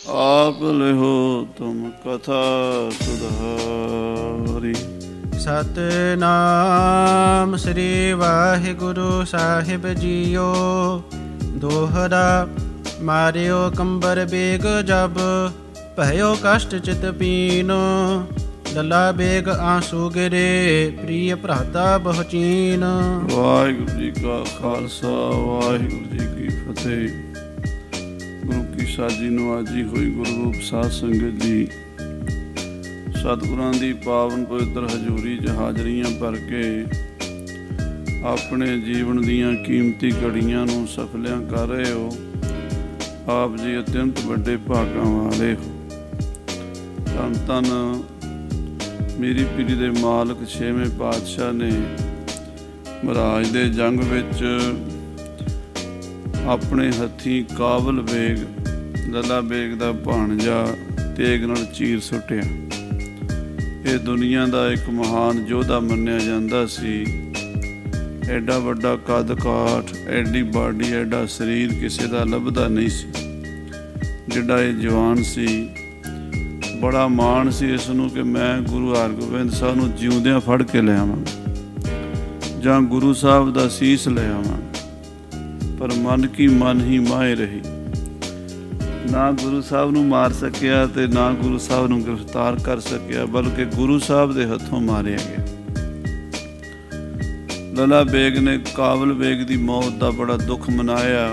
आप लिहो तुम कथा सुधारी। सतनाम श्री वाहिगुरु साहिब जियो। दोहरा मारियो कंबर बेग जब, भयो कष्ट चित पीनो। लला बेग आंसू गिरे, प्रिय भ्राता बहुचीन। वाहिगुरु जी का खालसा, वाहिगुरु जी की फतेह। गुरु की साजी नवाजी हुई गुरु रूप साध संगत जी, सतगुरां दी पावन पवित्र हजूरी च हाजरियां भर के अपने जीवन दीयां कीमती घड़ियां नूं सफलियां कर रहे हो। आप जी अत्यंत वड्डे भागां वाले हो। धन धन मेरी पीढ़ी दे मालक छेवें पातशाह ने महाराज दे जंग विच अपने हथी काबल बेग लला बेग दा भाणजा तेग नाल चीर सुटिया। ये दुनिया दा एक महान योद्धा मन्निया जांदा सी। एडा वड्डा कद काठ, एडी बाडी, एडा शरीर किसी दा लभदा नहीं सी। जिहड़ा ये जवान सी, बड़ा माण सी इस नूं कि मैं गुरु हरगोबिंद साहब नूं जिउंदियां फड़ के ले आवांगा जां गुरु साहब दा सीस ले आवांगा। पर मन की मन ही माए रही। ना गुरु साहब नूं मार सकिया ते ना गुरु साहब नूं गिरफ्तार कर सकिया, बल्कि गुरु साहब दे हथों मारिया गया। लला बेग ने काबल बेग दी मौत दा बड़ा दुख मनाया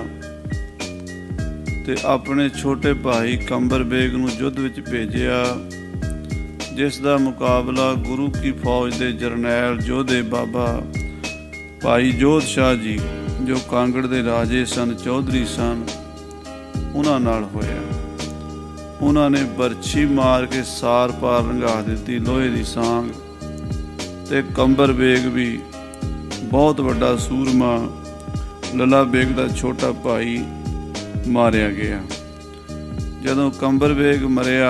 ते अपने छोटे भाई कंबर बेग नूं युद्ध विच भेजिया, जिस दा मुकाबला गुरु की फौज दे जरनैल योधे बाबा भाई जोध शाह जी, जो कांगड़ दे राजे सन, चौधरी सन, उन्हां नाल होया। उन्हां ने बरछी मार के सार पार लंघा दित्ती लोहे दी सांग। ते कंबर बेग भी बहुत वड्डा सूरमा लला बेग दा छोटा भाई मारिया गया। जदों कंबर बेग मरिया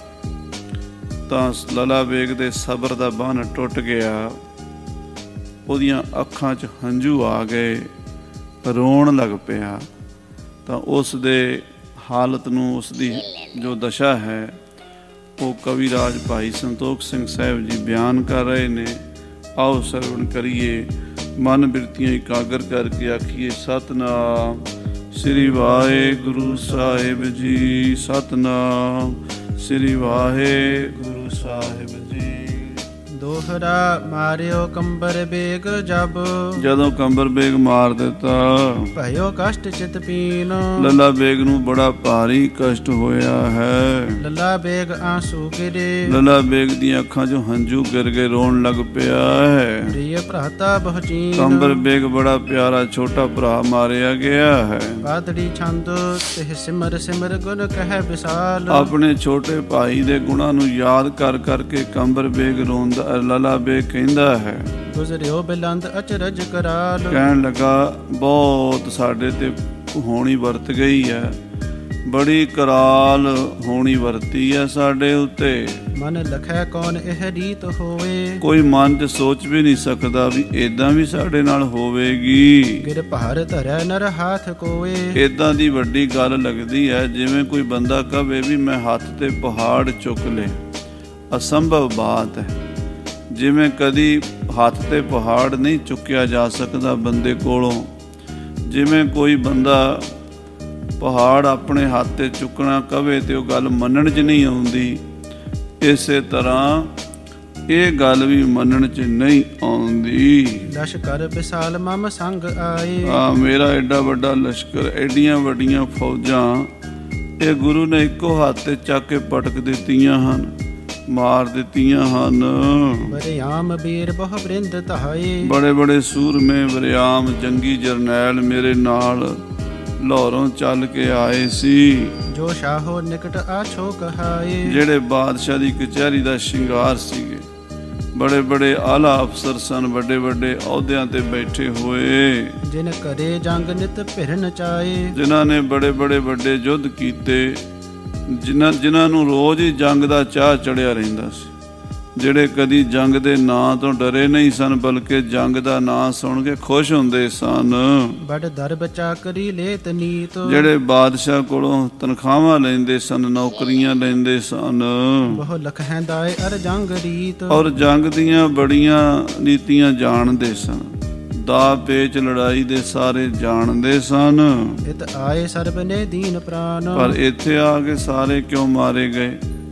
तां लला बेग दे सबर दा बन टुट गया। उहदियां अखां च हंझू आ गए, रोण लग पिया। तां उस दे हालत नूं, उसदी जो दशा है, वो कविराज भाई संतोख सिंह साहिब जी बयान कर रहे ने। आओ सरवण करिए, मन बिरतियां इकागर करके आखिए सतनाम श्री वाहिगुरु साहिब जी। सतनाम श्री वाहिगुरु साहिब जी। दोहरा मारियो कंबर बेग जब, जदों कंबर बेग मार दिता, भयो कष्ट चित पीनो। लला बेग नूं बड़ा भारी कष्ट होया है। लला बेग आंसू गिरे, लला बेग दी अखां चों हंझू गिर के रोण लग पिया है। प्रिय भ्राता बहुचीन। कंबर बेग बड़ा प्यारा छोटा भरा मारिया गया है। बादड़ी छंद तिह सिमर सिमर गुण कह विशाल। अपने छोटे भाई दे गुणां नूं याद कर करके कंबर बेग रोंदा, लला बेग कहंदा है, गुजरियो बिलंद अचरज कराल। कहन लगा बहुत साडे ते होनी वरत गई है, बड़ी कराल होनी वरती है साडे उत्ते। मन लखै कौन एह रीत होवे। कोई मन च सोच भी नहीं सकदा भी इदां भी साडे नाल होवेगी। गिर भार धरै नर हाथ कोए। इदां दी वड्डी गल लगदी है जिवें कोई बंदा कहे भी मैं हत्थ ते पहाड़ चुक ले। असंभव बात है। जिवें कदी हत्थ ते पहाड़ नहीं चुकिया जा सकदा बंदे कोलों, जिवें कोई बंदा पहाड़ अपने हत्थ ते चुकना कवे ते ओह गल मनण च नहीं आउंदी, इसे तरह ये गल भी मनण च नहीं आउंदी। लश्कर विशाल मम संग आए। मेरा एडा वड्डा लश्कर, एडियां वड्डियां फौजां ये गुरु ने इक्को हत्थ ते चक के पटक दित्तियां हन, मार दित्तियां हन। वरयाम वीर बहु वृंद तहाए। बड़े बड़े सूरमे वरयाम जंगी जरनैल मेरे नाल लाहौरों चल के आए सी। जो शाहो निकट आछो कहाए। जेड़े बादशाह दी कचहरी दा शिंगार सीगे, बड़े बड़े आला अफसर सन, बड़े बड़े अहुदियां ते बैठे हुए। जिन करे जंग नित भिरन चाए। जिन्हां ने बड़े बड़े वड्डे युद्ध कीते, जिन्हां नूं रोज़ ही जंग दा चाह चढ़िया रहिंदा सी। ਜਿਹੜੇ ਕਦੀ ਜੰਗ ਦੇ ਨਾਂ ਤੋਂ ਡਰੇ ਨਹੀਂ ਸਨ, ਬਲਕਿ ਜੰਗ ਦਾ ਨਾਂ ਸੁਣ ਕੇ ਖੁਸ਼ ਹੁੰਦੇ ਸਨ। ਬੜ ਦਰ ਬਚਾ ਕਰੀ ਲੇਤ ਨੀਤ, ਜਿਹੜੇ ਬਾਦਸ਼ਾਹ ਕੋਲੋਂ ਤਨਖਾਹਾਂ ਲੈਂਦੇ ਸਨ, ਨੌਕਰੀਆਂ ਲੈਂਦੇ ਸਨ, ਬਹੁ ਲਖ ਹੈ ਦਾਏ ਅਰ ਜੰਗ ਰੀਤ, ਔਰ ਜੰਗ ਦੀਆਂ ਬੜੀਆਂ ਨੀਤੀਆਂ ਜਾਣਦੇ ਸਨ, ਦਾ ਪੇਚ ਲੜਾਈ ਦੇ ਸਾਰੇ ਜਾਣਦੇ ਸਨ। ਇਤ ਆਏ ਸਰਬ ਨੇ ਦੀਨ ਪ੍ਰਾਨ, ਪਰ ਇੱਥੇ ਆ ਕੇ ਸਾਰੇ ਕਿਉਂ ਮਾਰੇ ਗਏ?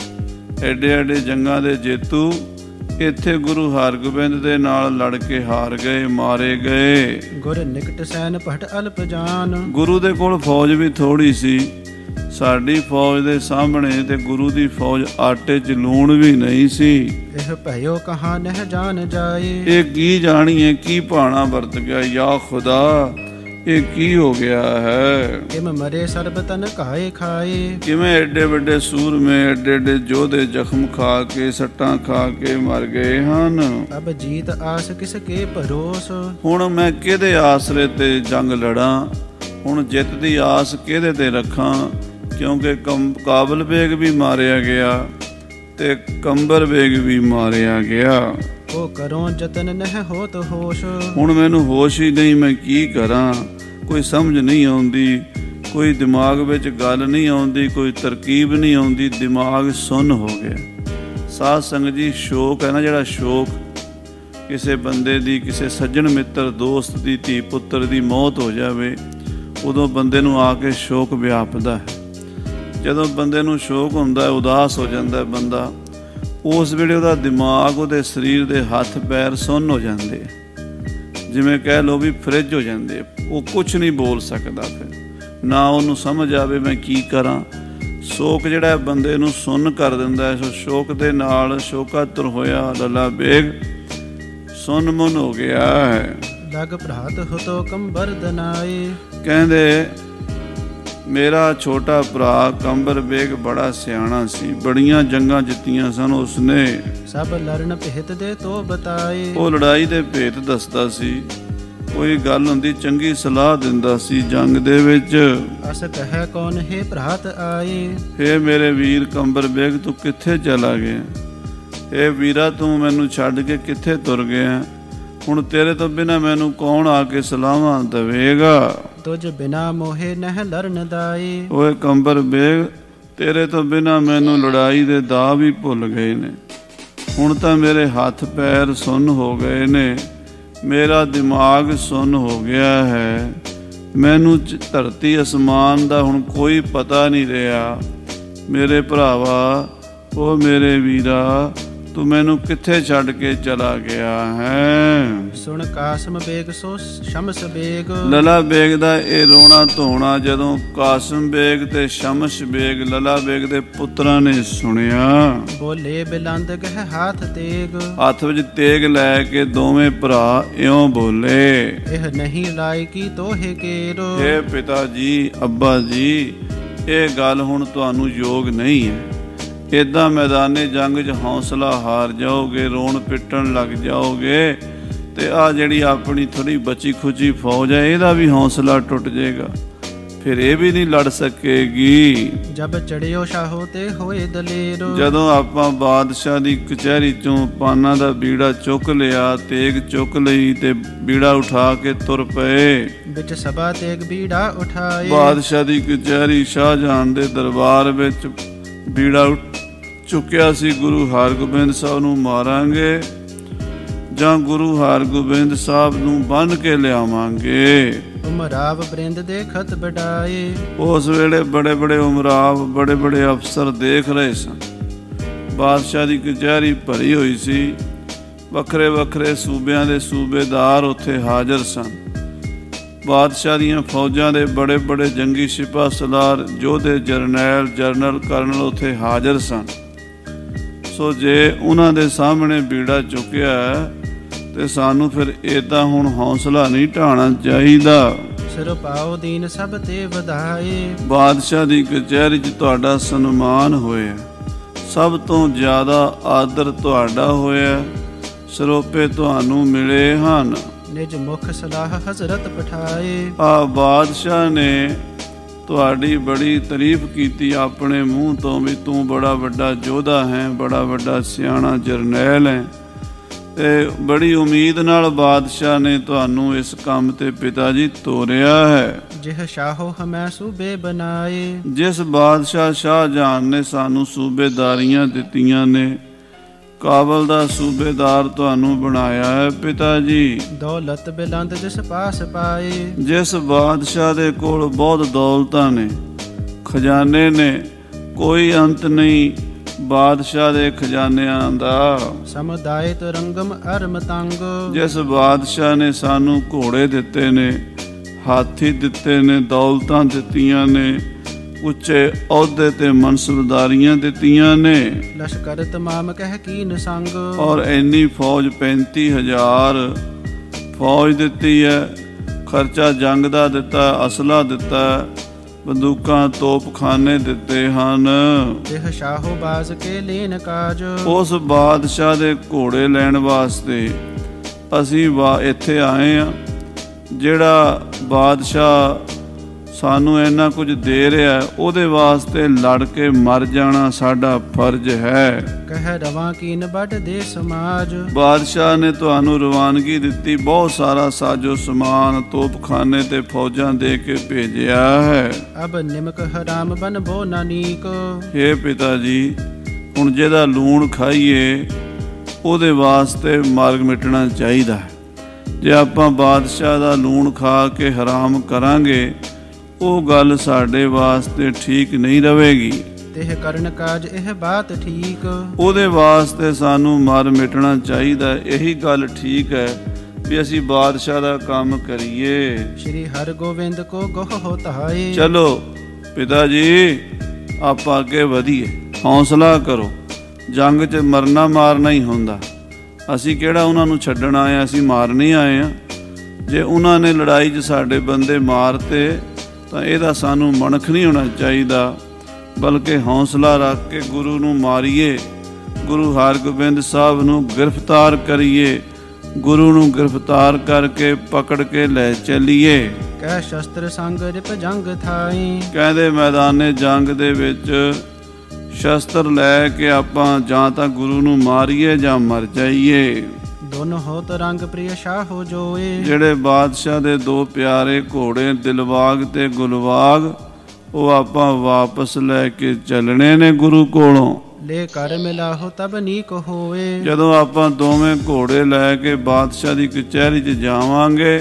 ਐਡੇ ਐਡੇ ਜੰਗਾਂ ਦੇ ਜੇਤੂ ਇੱਥੇ ਗੁਰੂ ਹਰਗੋਬਿੰਦ ਦੇ ਨਾਲ ਲੜ ਕੇ ਹਾਰ ਗਏ, ਮਾਰੇ ਗਏ। ਗੁਰ ਨਿਕਟ ਸੈਨ ਭਟ ਅਲਪ ਜਾਨ, ਗੁਰੂ ਦੇ ਕੋਲ ਫੌਜ ਵੀ ਥੋੜੀ ਸੀ, ਸਾਡੀ ਫੌਜ ਦੇ ਸਾਹਮਣੇ ਤੇ ਗੁਰੂ ਦੀ ਫੌਜ ਆਟੇ 'ਚ ਲੂਣ ਵੀ ਨਹੀਂ ਸੀ। ਇਹ ਭਇਓ ਕਹਾਂ ਨਹਿ ਜਾਣ ਜਾਏ, ਇਹ ਕੀ ਜਾਣੀਏ ਕੀ ਭਾਣਾ ਵਰਤ ਗਿਆ, ਯਾ ਖੁਦਾ ਇਹ ਕੀ ਹੋ ਗਿਆ ਹੈ? ਕਿਮ ਮਰੇ ਸਰਬ ਤਨ ਕਾਏ ਖਾਏ, ਕਿਵੇਂ ਐਡੇ ਵੱਡੇ ਸੂਰਮੇ, ਐਡੇ ਐਡੇ ਯੋਧੇ ਜ਼ਖਮ ਖਾ ਕੇ, ਸੱਟਾਂ ਖਾ ਕੇ ਮਰ ਗਏ ਹਨ। ਅਬ ਜੀਤ ਆਸ ਕਿਸ ਕੇ ਭਰੋਸ, ਹੁਣ ਮੈਂ ਕਿਹਦੇ ਆਸਰੇ ਤੇ ਜੰਗ ਲੜਾਂ? ਹੁਣ ਜਿੱਤ ਦੀ ਆਸ ਕਿਹਦੇ ਤੇ ਰੱਖਾਂ? ਕਿਉਂਕਿ ਕਾਬਲ ਬੇਗ ਵੀ ਮਾਰਿਆ ਗਿਆ ਤੇ ਕੰਬਰ ਬੇਗ ਵੀ ਮਾਰਿਆ ਗਿਆ। ਉਹ ਕਰੋ ਜਤਨ ਨਹਿ ਹੋਤ ਹੋਸ਼, ਹੁਣ ਮੈਨੂੰ ਹੋਸ਼ ਹੀ ਨਹੀਂ, ਮੈਂ ਕੀ ਕਰਾਂ? ਕੋਈ ਸਮਝ ਨਹੀਂ ਆਉਂਦੀ, ਕੋਈ ਦਿਮਾਗ ਵਿੱਚ ਗੱਲ ਨਹੀਂ ਆਉਂਦੀ, ਕੋਈ ਤਰਕੀਬ ਨਹੀਂ ਆਉਂਦੀ, ਦਿਮਾਗ ਸੁੰਨ ਹੋ ਗਿਆ। ਸਾਧ ਸੰਗਤ ਜੀ, ਸ਼ੋਕ ਹੈ ਨਾ ਜਿਹੜਾ ਸ਼ੋਕ, ਕਿਸੇ ਬੰਦੇ ਦੀ, ਕਿਸੇ ਸੱਜਣ ਮਿੱਤਰ ਦੋਸਤ ਦੀ, ਧੀ ਪੁੱਤਰ ਦੀ ਮੌਤ ਹੋ ਜਾਵੇ, ਉਦੋਂ ਬੰਦੇ ਨੂੰ ਆ ਕੇ ਸ਼ੋਕ ਵਿਆਪਦਾ ਹੈ। ਜਦੋਂ ਬੰਦੇ ਨੂੰ ਸ਼ੋਕ ਹੁੰਦਾ ਹੈ, ਉਦਾਸ ਹੋ ਜਾਂਦਾ ਹੈ ਬੰਦਾ, ਉਸ ਵੇਲੇ ਉਹਦਾ ਦਿਮਾਗ, ਉਹਦੇ ਸਰੀਰ ਦੇ ਹੱਥ ਪੈਰ ਸੁੰਨ ਹੋ ਜਾਂਦੇ, ਜਿਵੇਂ ਕਹਿ ਲਓ ਵੀ ਫਰਿੱਜ ਹੋ ਜਾਂਦੇ। ਉਹ ਕੁਝ ਨਹੀਂ ਬੋਲ ਸਕਦਾ, ਫਿਰ ਨਾ ਉਹਨੂੰ ਸਮਝ ਆਵੇ ਮੈਂ ਕੀ ਕਰਾਂ। ਸ਼ੋਕ ਜਿਹੜਾ ਬੰਦੇ ਨੂੰ ਸੁੰਨ ਕਰ ਦਿੰਦਾ ਹੈ। ਸੋ ਸ਼ੋਕ ਦੇ ਨਾਲ ਸ਼ੋਕਾਤੁਰ ਹੋਇਆ ਲੱਲਾ ਬੇਗ ਸੁੰਨ ਮੁੰਨ ਹੋ ਗਿਆ ਹੈ। ਲਗ ਭਰਾਤ ਹੁਤੋ ਕੰਬਰ ਦਨਾਏ, ਕਹਿੰਦੇ ਮੇਰਾ ਛੋਟਾ ਭਰਾ ਕੰਬਰ ਬੇਗ ਬੜਾ ਸਿਆਣਾ ਸੀ, ਬੜੀਆਂ ਜੰਗਾਂ ਜਿੱਤੀਆਂ ਸਨ ਉਸਨੇ। ਸਭ ਲੜਨ ਭੇਤ ਦੇ ਤੋ ਬਤਾਏ, ਉਹ ਲੜਾਈ ਦੇ ਭੇਤ ਦੱਸਦਾ ਸੀ, ਕੋਈ ਗੱਲ ਹੁੰਦੀ ਚੰਗੀ ਸਲਾਹ ਦਿੰਦਾ ਸੀ ਜੰਗ ਦੇ ਵਿੱਚ। ਅਸ ਕਹੈ ਕੌਣ ਹੈ ਭਰਾਤ ਆਏ, ਹੇ ਮੇਰੇ ਵੀਰ ਕੰਬਰ ਬੇਗ ਤੂੰ ਕਿੱਥੇ ਚਲਾ ਗਿਆ? ਹੇ ਵੀਰਾ ਤੂੰ ਮੈਨੂੰ ਛੱਡ ਕੇ ਕਿੱਥੇ ਤੁਰ ਗਿਆ? ਹੁਣ ਤੇਰੇ ਤੋਂ ਬਿਨਾਂ ਮੈਨੂੰ ਕੌਣ ਆ ਕੇ ਸਲਾਹਾਂ ਦੇਵੇਗਾ? ਤੁਝ ਬਿਨਾ ਮੋਹੇ ਨਹਿ ਲਰਨ ਦਾਏ, ਓਏ ਕੰਬਰ ਬੇਗ ਤੇਰੇ ਤੋਂ ਬਿਨਾਂ ਮੈਨੂੰ ਲੜਾਈ ਦੇ ਦਾ ਵੀ ਭੁੱਲ ਗਏ ਨੇ। ਹੁਣ ਤਾਂ ਮੇਰੇ ਹੱਥ ਪੈਰ ਸੁੰਨ ਹੋ ਗਏ ਨੇ, ਮੇਰਾ ਦਿਮਾਗ ਸੁੰਨ ਹੋ ਗਿਆ ਹੈ, ਮੈਨੂੰ ਧਰਤੀ ਅਸਮਾਨ ਦਾ ਹੁਣ ਕੋਈ ਪਤਾ ਨਹੀਂ ਰਿਹਾ। ਮੇਰੇ ਭਰਾਵਾ, ਉਹ ਮੇਰੇ ਵੀਰਾ, ਤੂੰ ਮੈਨੂੰ ਕਿੱਥੇ ਛੱਡ ਕੇ ਚਲਾ ਗਿਆ ਹੈ? ਸੁਣ ਕਾਸਮ ਬੇਗ ਸੋ ਸ਼ਮਸ ਬੇਗ, ਲੱਲਾ ਬੇਗ ਦਾ ਇਹ ਰੋਣਾ ਧੋਣਾ ਜਦੋਂ ਕਾਸਮ ਬੇਗ ਤੇ ਸ਼ਮਸ ਬੇਗ ਲੱਲਾ ਬੇਗ ਦੇ ਪੁੱਤਰਾਂ ਨੇ ਸੁਣਿਆ। ਬੋਲੇ ਬਿਲੰਦ ਗਹਿ ਹਾਥ ਤੇਗ, ਹੱਥ ਵਿੱਚ ਤੇਗ ਲੈ ਕੇ ਦੋਵੇਂ ਭਰਾ ਇਉਂ ਬੋਲੇ, ਇਹ ਨਹੀਂ ਲਾਇਕੀ ਤੋਹੇ ਕੇਰੋ। ਹੇ ਪਿਤਾ ਜੀ, ਅੱਬਾ ਜੀ, ਇਹ ਗੱਲ ਹੁਣ ਤੁਹਾਨੂੰ ਯੋਗ ਨਹੀਂ ਹੈ। ਇੱਦਾਂ ਮੈਦਾਨੇ ਜੰਗ 'ਚ ਹੌਸਲਾ ਹਾਰ ਜਾਓਗੇ, ਰੋਣ ਪਿੱਟਣ ਲੱਗ ਜਾਓਗੇ, ਤੇ ਆ ਜਿਹੜੀ ਆਪਣੀ ਥੋੜੀ ਬਚੀ ਖੁਚੀ ਫੌਜ ਹੈ ਇਹਦਾ ਵੀ ਹੌਸਲਾ ਟੁੱਟ ਜਾਏਗਾ, ਫਿਰ ਇਹ ਵੀ ਨਹੀਂ ਲੜ ਸਕੇਗੀ। ਜਬ ਚੜਿਓ ਸ਼ਾਹੋ ਤੇ ਹੋਏ ਦਲੇਰੋ, ਜਦੋਂ ਆਪਾਂ ਬਾਦਸ਼ਾਹ ਦੀ ਕਚਹਿਰੀ ਚੋਂ ਪਾਨਾਂ ਦਾ ਬੀੜਾ ਚੁੱਕ ਲਿਆ, ਤੇਗ ਚੁੱਕ ਲਈ ਤੇ ਬੀੜਾ ਉਠਾ ਕੇ ਤੁਰ ਪਏ। ਵਿੱਚ ਸਭਾ ਤੇਗ ਬੀੜਾ ਉਠਾਏ, ਬਾਦਸ਼ਾਹ ਦੀ ਕਚਹਿਰੀ ਸ਼ਾਹਜਹਾਨ ਦੇ ਦਰਬਾਰ ਵਿੱਚ ਬੀੜਾ ਚੁੱਕਿਆ ਸੀ, ਗੁਰੂ ਹਰਗੋਬਿੰਦ ਸਾਹਿਬ ਨੂੰ ਮਾਰਾਂਗੇ ਜਾਂ ਗੁਰੂ ਹਰਗੋਬਿੰਦ ਸਾਹਿਬ ਨੂੰ ਬੰਨ੍ਹ ਕੇ ਲਿਆਵਾਂਗੇ। ਉਮਰਾਵ ਬ੍ਰਿੰਦ ਦੇ ਖਤ ਵਡਾਏ, ਉਸ ਵੇਲੇ ਬੜੇ ਬੜੇ ਉਮਰਾਵ, ਬੜੇ ਬੜੇ ਅਫਸਰ ਦੇਖ ਰਹੇ ਸਨ। ਬਾਦਸ਼ਾਹ ਦੀ ਕਚਹਿਰੀ ਭਰੀ ਹੋਈ ਸੀ, ਵੱਖਰੇ ਵੱਖਰੇ ਸੂਬਿਆਂ ਦੇ ਸੂਬੇਦਾਰ ਉੱਥੇ ਹਾਜ਼ਰ ਸਨ। ਬਾਦਸ਼ਾਹ ਦੀਆਂ ਫੌਜਾਂ ਦੇ ਬੜੇ ਬੜੇ ਜੰਗੀ ਸਿਪਾਹ ਸਲਾਰ, ਯੋਧੇ, ਜਰਨੈਲ, ਜਨਰਲ, ਕਰਨਲ ਉੱਥੇ ਹਾਜ਼ਰ ਸਨ। ਸੋ ਜੇ ਉਹਨਾਂ ਦੇ ਸਾਹਮਣੇ ਬੀੜਾ ਚੁੱਕਿਆ ਤੇ ਸਾਨੂੰ ਫਿਰ ਏਦਾਂ ਹੁਣ ਹੌਸਲਾ ਨਹੀਂ ਢਾਣਾ ਚਾਹੀਦਾ। ਸਿਰ ਪਾਓ ਦੀਨ ਸਭ ਤੇ ਵਧਾਏ, ਬਾਦਸ਼ਾਹ ਦੀ ਕਚਹਿਰੀ 'ਚ ਤੁਹਾਡਾ ਸਨਮਾਨ ਹੋਇਆ, ਸਭ ਤੋਂ ਜ਼ਿਆਦਾ ਆਦਰ ਤੁਹਾਡਾ ਹੋਇਆ, ਸਰੋਪੇ ਤੁਹਾਨੂੰ ਮਿਲੇ ਹਨ। ਨਿਜ ਮੁਖ ਸਲਾਹ ਹਜ਼ਰਤ ਪਠਾਏ, ਆ ਬਾਦਸ਼ਾਹ ਨੇ ਤੁਹਾਡੀ ਬੜੀ ਤਾਰੀਫ ਕੀਤੀ ਆਪਣੇ ਮੂੰਹ ਤੋਂ ਵੀ ਤੂੰ ਬੜਾ ਵੱਡਾ ਯੋਧਾ ਹੈ, ਬੜਾ ਵੱਡਾ ਸਿਆਣਾ ਜਰਨੈਲ ਹੈ। ਤੇ ਬੜੀ ਉਮੀਦ ਨਾਲ ਬਾਦਸ਼ਾਹ ਨੇ ਤੁਹਾਨੂੰ ਇਸ ਕੰਮ ਤੇ ਪਿਤਾ ਜੀ ਤੋਰਿਆ ਹੈ। ਜਿਹ ਸ਼ਾਹੋ ਹਮੈ ਸੂਬੇ ਬਨਾਏ, ਜਿਸ ਬਾਦਸ਼ਾਹ ਸ਼ਾਹਜਹਾਨ ਨੇ ਸਾਨੂੰ ਸੂਬੇਦਾਰੀਆਂ ਦਿੱਤੀਆਂ ਨੇ, ਕਾਬਲ ਦਾ ਸੂਬੇਦਾਰ ਤੁਹਾਨੂੰ ਬਣਾਇਆ ਹੈ ਪਿਤਾ ਜੀ। ਦੌਲਤ ਬਿਲੰਦ ਜਿਸ ਪਾਸ ਪਾਏ, ਜਿਸ ਬਾਦਸ਼ਾਹ ਦੇ ਕੋਲ ਬਹੁਤ ਦੌਲਤਾਂ ਨੇ, ਖਜ਼ਾਨੇ ਨੇ, ਕੋਈ ਅੰਤ ਨਹੀਂ ਬਾਦਸ਼ਾਹ ਦੇ ਖਜ਼ਾਨਿਆਂ ਦਾ। ਸਮੁਦਾਇ ਰੰਗਮ ਅਰਮ ਤੰਗ, ਜਿਸ ਬਾਦਸ਼ਾਹ ਨੇ ਸਾਨੂੰ ਘੋੜੇ ਦਿੱਤੇ ਨੇ, ਹਾਥੀ ਦਿੱਤੇ ਨੇ, ਦੌਲਤਾਂ ਦਿੱਤੀਆਂ ਨੇ, ਉੱਚੇ ਅਹੁਦੇ ਤੇ ਮਨਸਬਦਾਰੀਆਂ ਦਿੱਤੀਆਂ ਨੇ, ਲਸ਼ਕਰ ਤਮਾਮ ਕਹਿ ਕੀਨ ਸੰਗ, ਔਰ ਇੰਨੀ ਫੌਜ 35,000 ਫੌਜ ਦਿੱਤੀ ਹੈ। ਖਰਚਾ ਜੰਗ ਦਾ ਦਿੱਤਾ, ਅਸਲਾ ਦਿੱਤਾ, ਬੰਦੂਕਾਂ ਤੋਪਖਾਨੇ ਦਿੱਤੇ ਹਨ। ਜਿਹ ਸ਼ਾਹੋ ਬਾਜ਼ ਕੇ ਲੈਨ ਕਾਜ, ਉਸ ਬਾਦਸ਼ਾਹ ਦੇ ਘੋੜੇ ਲੈਣ ਵਾਸਤੇ ਅਸੀਂ ਇੱਥੇ ਆਏ ਹਾਂ। ਜਿਹੜਾ ਬਾਦਸ਼ਾਹ ਸਾਨੂੰ ਇੰਨਾ ਕੁਝ ਦੇ ਰਿਹਾ, ਉਹਦੇ ਵਾਸਤੇ ਲੜ ਕੇ ਮਰ ਜਾਣਾ ਸਾਡਾ ਫਰਜ਼ ਹੈ। ਕਹਿ ਰਵਾਂ ਕੀਨ ਵੱਡ ਦੇ ਸਮਾਜ, ਬਾਦਸ਼ਾਹ ਨੇ ਤੁਹਾਨੂੰ ਰਵਾਨਗੀ ਦਿੱਤੀ, ਬਹੁਤ ਸਾਰਾ ਸਾਜੋ ਸਮਾਨ, ਤੋਪਖਾਨੇ ਤੇ ਫੌਜਾਂ ਦੇ ਕੇ ਭੇਜਿਆ ਹੈ। ਅਬ ਨਿਮਕ ਹਰਾਮ ਬਨਬੋ ਨਾਨੀਕ, ਹੇ ਪਿਤਾ ਜੀ, ਹੁਣ ਜਿਹਦਾ ਲੂਣ ਖਾਈਏ ਉਹਦੇ ਵਾਸਤੇ ਮਾਰਗ ਮਿਟਣਾ ਚਾਹੀਦਾ ਹੈ। ਜੇ ਆਪਾਂ ਬਾਦਸ਼ਾਹ ਦਾ ਲੂਣ ਖਾ ਕੇ ਹਰਾਮ ਕਰਾਂਗੇ, ਉਹ ਗੱਲ ਸਾਡੇ ਵਾਸਤੇ ਠੀਕ ਨਹੀਂ ਰਹੇਗੀ। ਤਿਹ ਕਰਨ ਕਾਜ ਇਹ ਬਾਤ ਠੀਕ, ਉਹਦੇ ਵਾਸਤੇ ਸਾਨੂੰ ਮਰ ਮਿਟਣਾ ਚਾਹੀਦਾ। ਇਹੀ ਗੱਲ ਠੀਕ ਹੈ ਵੀ ਅਸੀਂ ਬਾਦਸ਼ਾਹ ਦਾ ਕੰਮ ਕਰੀਏ। ਸ਼੍ਰੀ ਹਰਗੋਬਿੰਦ ਕੋ ਗੋਹ ਧਾਏ, ਚਲੋ ਪਿਤਾ ਜੀ ਆਪਾਂ ਅੱਗੇ ਵਧੀਏ, ਹੌਸਲਾ ਕਰੋ। ਜੰਗ 'ਚ ਮਰਨਾ ਮਾਰਨਾ ਹੀ ਹੁੰਦਾ। ਅਸੀਂ ਕਿਹੜਾ ਉਹਨਾਂ ਨੂੰ ਛੱਡਣ ਆਏ ਹਾਂ, ਅਸੀਂ ਮਾਰਨ ਹੀ ਆਏ ਹਾਂ। ਜੇ ਉਹਨਾਂ ਨੇ ਲੜਾਈ 'ਚ ਸਾਡੇ ਬੰਦੇ ਮਾਰਤੇ ਤਾਂ ਇਹਦਾ ਸਾਨੂੰ ਮਨਖ ਨਹੀਂ ਹੋਣਾ ਚਾਹੀਦਾ, ਬਲਕਿ ਹੌਸਲਾ ਰੱਖ ਕੇ ਗੁਰੂ ਨੂੰ ਮਾਰੀਏ, ਗੁਰੂ ਹਰਗੋਬਿੰਦ ਸਾਹਿਬ ਨੂੰ ਗ੍ਰਿਫਤਾਰ ਕਰੀਏ, ਗੁਰੂ ਨੂੰ ਗ੍ਰਿਫਤਾਰ ਕਰਕੇ ਪਕੜ ਕੇ ਲੈ ਚੱਲੀਏ। ਕਹਿ ਸ਼ਸਤਰ ਸੰਗ ਰਿਪ ਜੰਗ ਥਾਈ, ਕਹਿੰਦੇ ਮੈਦਾਨੇ ਜੰਗ ਦੇ ਵਿੱਚ ਸ਼ਸਤਰ ਲੈ ਕੇ ਆਪਾਂ ਜਾਂ ਤਾਂ ਗੁਰੂ ਨੂੰ ਮਾਰੀਏ ਜਾਂ ਮਰ ਜਾਈਏ। ਦੋਨੋਂ ਹੋਤ ਰੰਗ ਪ੍ਰਿਯ ਸ਼ਾਹੋ ਜੋਏ, ਜਿਹੜੇ ਬਾਦਸ਼ਾਹ ਦੇ ਦੋ ਪਿਆਰੇ ਘੋੜੇ ਦਿਲਬਾਗ ਤੇ ਗੁਲਬਾਗ, ਉਹ ਆਪਾਂ ਵਾਪਸ ਲੈ ਕੇ ਚੱਲਣੇ ਨੇ ਗੁਰੂ ਕੋਲੋਂ। ਲੈ ਕਰ ਮਿਲਾਹੋ ਤਬ ਨੀਕ ਹੋਏ, ਜਦੋਂ ਆਪਾਂ ਦੋਵੇਂ ਘੋੜੇ ਲੈ ਕੇ ਬਾਦਸ਼ਾਹ ਦੀ ਕਚਹਿਰੀ 'ਚ ਜਾਵਾਂਗੇ,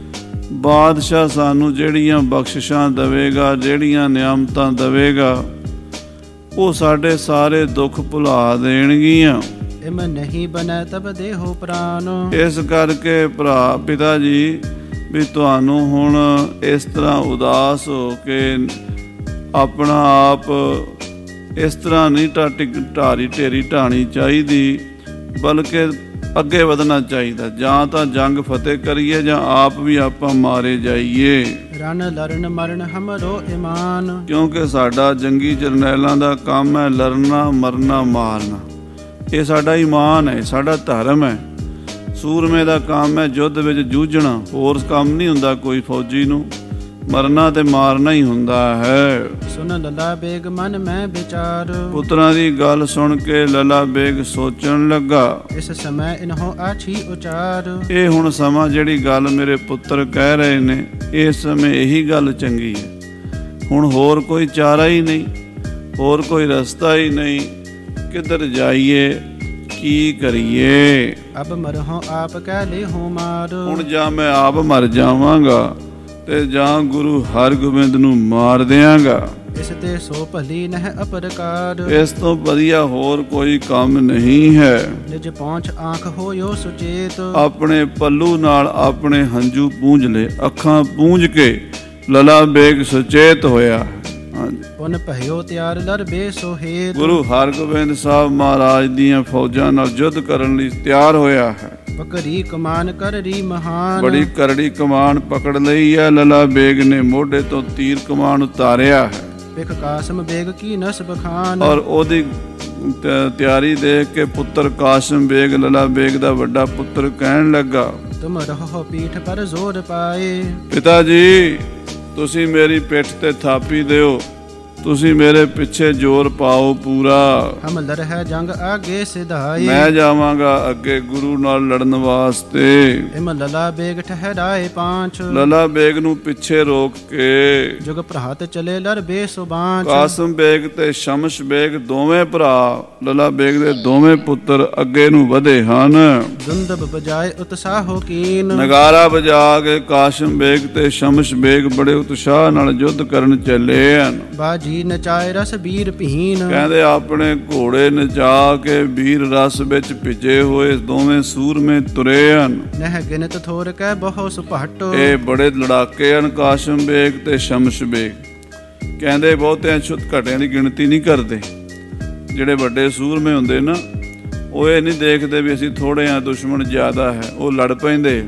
ਬਾਦਸ਼ਾਹ ਸਾਨੂੰ ਜਿਹੜੀਆਂ ਬਖਸ਼ਿਸ਼ਾਂ ਦੇਵੇਗਾ, ਜਿਹੜੀਆਂ ਨਿਆਮਤਾਂ ਦੇਵੇਗਾ, ਉਹ ਸਾਡੇ ਸਾਰੇ ਦੁੱਖ ਭੁਲਾ ਦੇਣਗੀਆਂ। ਇਮ ਨਹੀਂ ਬਨੈ ਤਬ ਦੇਹੋ ਪ੍ਰਾਨ, ਇਸ ਕਰਕੇ ਭਰਾ ਪਿਤਾ ਜੀ ਵੀ ਤੁਹਾਨੂੰ ਹੁਣ ਇਸ ਤਰ੍ਹਾਂ ਉਦਾਸ ਹੋ ਕੇ ਆਪਣਾ ਆਪ ਇਸ ਤਰ੍ਹਾਂ ਨਹੀਂ ਢਾਰੀ ਢੇਰੀ ਢਾਣੀ ਚਾਹੀਦੀ, ਬਲਕਿ ਅੱਗੇ ਵਧਣਾ ਚਾਹੀਦਾ। ਜਾਂ ਤਾਂ ਜੰਗ ਫਤਿਹ ਕਰੀਏ ਜਾਂ ਆਪ ਵੀ ਆਪਾਂ ਮਾਰੇ ਜਾਈਏ। ਰਨ ਲਰਨ ਮਰਨ ਹਮਰੋ ਇਮਾਨ, ਕਿਉਂਕਿ ਸਾਡਾ ਜੰਗੀ ਜਰਨੈਲਾਂ ਦਾ ਕੰਮ ਹੈ ਲੜਨਾ, ਮਰਨਾ, ਮਾਰਨਾ। ਇਹ ਸਾਡਾ ਈਮਾਨ ਹੈ, ਸਾਡਾ ਧਰਮ ਹੈ। ਸੂਰਮੇ ਦਾ ਕੰਮ ਹੈ ਯੁੱਧ ਵਿੱਚ ਜੂਝਣਾ, ਹੋਰ ਕੰਮ ਨਹੀਂ ਹੁੰਦਾ ਕੋਈ ਫੌਜੀ ਨੂੰ। ਮਰਨਾ ਤੇ ਮਾਰਨਾ ਹੀ ਹੁੰਦਾ ਹੈ। ਸੁਨ ਲਲਾ ਬੇਗ ਮਨ ਮੈਂ ਵਿਚਾਰ, ਪੁੱਤਰਾਂ ਦੀ ਗੱਲ ਸੁਣ ਕੇ ਲਲਾ ਬੇਗ ਸੋਚਣ ਲੱਗਾ, ਇਸ ਸਮੇਂ ਇਨਹੋ ਆਛੀ ਉਚਾਰ। ਇਹ ਹੁਣ ਸਮਾਂ ਜਿਹੜੀ ਗੱਲ ਮੇਰੇ ਪੁੱਤਰ ਕਹਿ ਰਹੇ ਨੇ, ਇਸ ਸਮੇਂ ਇਹੀ ਗੱਲ ਚੰਗੀ ਹੈ। ਹੁਣ ਹੋਰ ਕੋਈ ਚਾਰਾ ਹੀ ਨਹੀਂ, ਹੋਰ ਕੋਈ ਰਸਤਾ ਹੀ ਨਹੀਂ। ਕਿੱਧਰ ਜਾਈਏ, ਕੀ ਕਰੀਏ? ਅਬ ਮਰਹੁ ਆਪ ਕਹਿ ਲਿਹੁ ਮਾਰ, ਹੁਣ ਜਾਂ ਮੈਂ ਆਪ ਮਰ ਜਾਵਾਂਗਾ ਤੇ ਜਾਂ ਗੁਰੂ ਹਰਗੋਬਿੰਦ ਨੂੰ ਮਾਰ ਦਿਆਂਗਾ। ਇਸ ਤੇ ਸੋ ਭਲੀ ਨਹਿ ਅਪਰਕਾਰ, ਇਸ ਤੋਂ ਵਧੀਆ ਹੋਰ ਕੋਈ ਕੰਮ ਨਹੀਂ ਹੈ। ਨਿਜ ਪਹੁੰਚ ਆਂਖ ਹੋਇਓ ਸੁਚੇਤ, ਆਪਣੇ ਪੱਲੂ ਨਾਲ ਆਪਣੇ ਹੰਝੂ ਪੂੰਝ ਲਏ। ਅੱਖਾਂ ਪੂੰਝ ਕੇ ਲਲਾ ਬੇਗ ਸੁਚੇਤ ਹੋਇਆ। ਪੁਨ ਭਇਓ ਤਿਆਰ ਲੜ ਬੇ ਸੋਹੇਤ, ਗੁਰੂ ਹਰਗੋਬਿੰਦ ਸਾਹਿਬ ਮਹਾਰਾਜ ਦੀਆਂ ਫੌਜਾਂ ਨਾਲ ਯੁੱਧ ਕਰਨ ਲਈ ਤਿਆਰ ਹੋਇਆ ਹੈ। ਪਕੜੀ ਕਮਾਨ ਕਰੜੀ ਮਹਾਨ, ਬੜੀ ਕਰੜੀ ਕਮਾਨ ਪਕੜ ਲਈ ਹੈ। ਲਲਾ ਬੇਗ ਨੇ ਮੋਢੇ ਤੋਂ ਤੀਰ ਕਮਾਨ ਉਤਾਰਿਆ ਹੈ। ਪਿਖ ਕਾਸਮ ਬੇਗ ਕੀ ਨਸ ਬਖਾਨ, ਔਰ ਉਹਦੀ ਤਿਆਰੀ ਦੇਖ ਕੇ ਪੁੱਤਰ ਕਾਸਮ ਬੇਗ, ਲਲਾ ਬੇਗ ਦਾ ਵੱਡਾ ਪੁੱਤਰ, ਕਹਿਣ ਲੱਗਾ, ਤੁਮ ਰਹੋ ਪੀਠ ਪਰ ਜ਼ੋਰ ਪਾਏ। ਪਿਤਾ ਜੀ ਤੁਸੀਂ ਮੇਰੀ ਪਿੱਠ ਤੇ ਥਾਪੀ ਦਿਓ, ਤੁਸੀਂ ਮੇਰੇ ਪਿੱਛੇ ਜ਼ੋਰ ਪਾਓ ਪੂਰਾ। ਹਮ ਲਰਹਿ ਜੰਗ ਆਗੇ ਸਿਧਾਏ, ਮੈਂ ਜਾਵਾਂਗਾ ਅੱਗੇ ਗੁਰੂ ਨਾਲ ਲੜਨ ਵਾਸਤੇ। ਇਮ ਲਲਾ ਬੇਗ ਠਹਿਰਾਏ ਪਾਂਚ, ਲਲਾ ਬੇਗ ਨੂੰ ਪਿੱਛੇ ਰੋਕ ਕੇ ਜੁਗ ਭਰਾਤ ਚਲੇ ਲਰ ਬੇਸੁਬਾਂਚ। ਕਾਸਮ ਬੇਗ ਤੇ ਸ਼ਮਸ਼ ਬੇਗ ਦੋਵੇਂ ਭਰਾ ਲਲਾ ਬੇਗ ਦੇ ਦੋਵੇਂ ਪੁੱਤਰ ਅੱਗੇ ਨੂੰ ਵਧੇ ਹਨ। ਦੁੰਦਬ ਬਜਾਏ ਉਤਸਾਹੋ ਕੀਨ, ਨਗਾਰਾ ਵਜਾ ਕੇ ਕਾਸਮ ਬੇਗ ਤੇ ਸ਼ਮਸ਼ ਬੇਗ ਬੜੇ ਉਤਸ਼ਾਹ ਨਾਲ ਯੁੱਧ ਕਰਨ ਚੱਲੇ ਹਨ। ਬਾਜੀ ਨਚਾਏ ਰਸ ਬੀਰ ਭੀਨ, ਕਹਿੰਦੇ ਆਪਣੇ ਘੋੜੇ ਨਚਾ ਕੇ ਵੀਰ ਰਸ ਵਿੱਚ ਭਿੱਜੇ ਹੋਏ ਦੋਵੇਂ ਸੂਰਮੇ ਤੁਰੇ ਹਨ। ਨਹਿ ਗਿਨਤ ਥੋਰ ਕੈ ਬਹੁ ਸੁਭਾਟ, ਇਹ ਬੜੇ ਲੜਾਕੇ ਹਨ ਕਾਸਮ ਬੇਗ ਤੇ ਸ਼ਮਸ਼ ਬੇਗ। ਕਹਿੰਦੇ ਬਹੁਤਿਆਂ ਛੁੱਤ ਘਟਿਆਂ ਦੀ ਗਿਣਤੀ ਨਹੀਂ ਕਰਦੇ। ਜਿਹੜੇ ਵੱਡੇ ਸੂਰਮੇ ਹੁੰਦੇ ਨਾ, ਉਹ ਇਹ ਨਹੀਂ ਦੇਖਦੇ ਵੀ ਅਸੀਂ ਥੋੜੇ ਆ, ਦੁਸ਼ਮਣ ਜ਼ਿਆਦਾ ਹੈ, ਉਹ ਲੜ ਪੈਂਦੇ।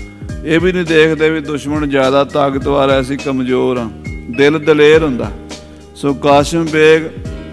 ਇਹ ਵੀ ਨਹੀਂ ਦੇਖਦੇ ਵੀ ਦੁਸ਼ਮਣ ਜ਼ਿਆਦਾ ਤਾਕਤਵਰ ਹੈ, ਅਸੀਂ ਕਮਜ਼ੋਰ ਹਾਂ। ਦਿਲ ਦਲੇਰ ਹੁੰਦਾ। ਸੋ ਕਾਸਮ ਬੇਗ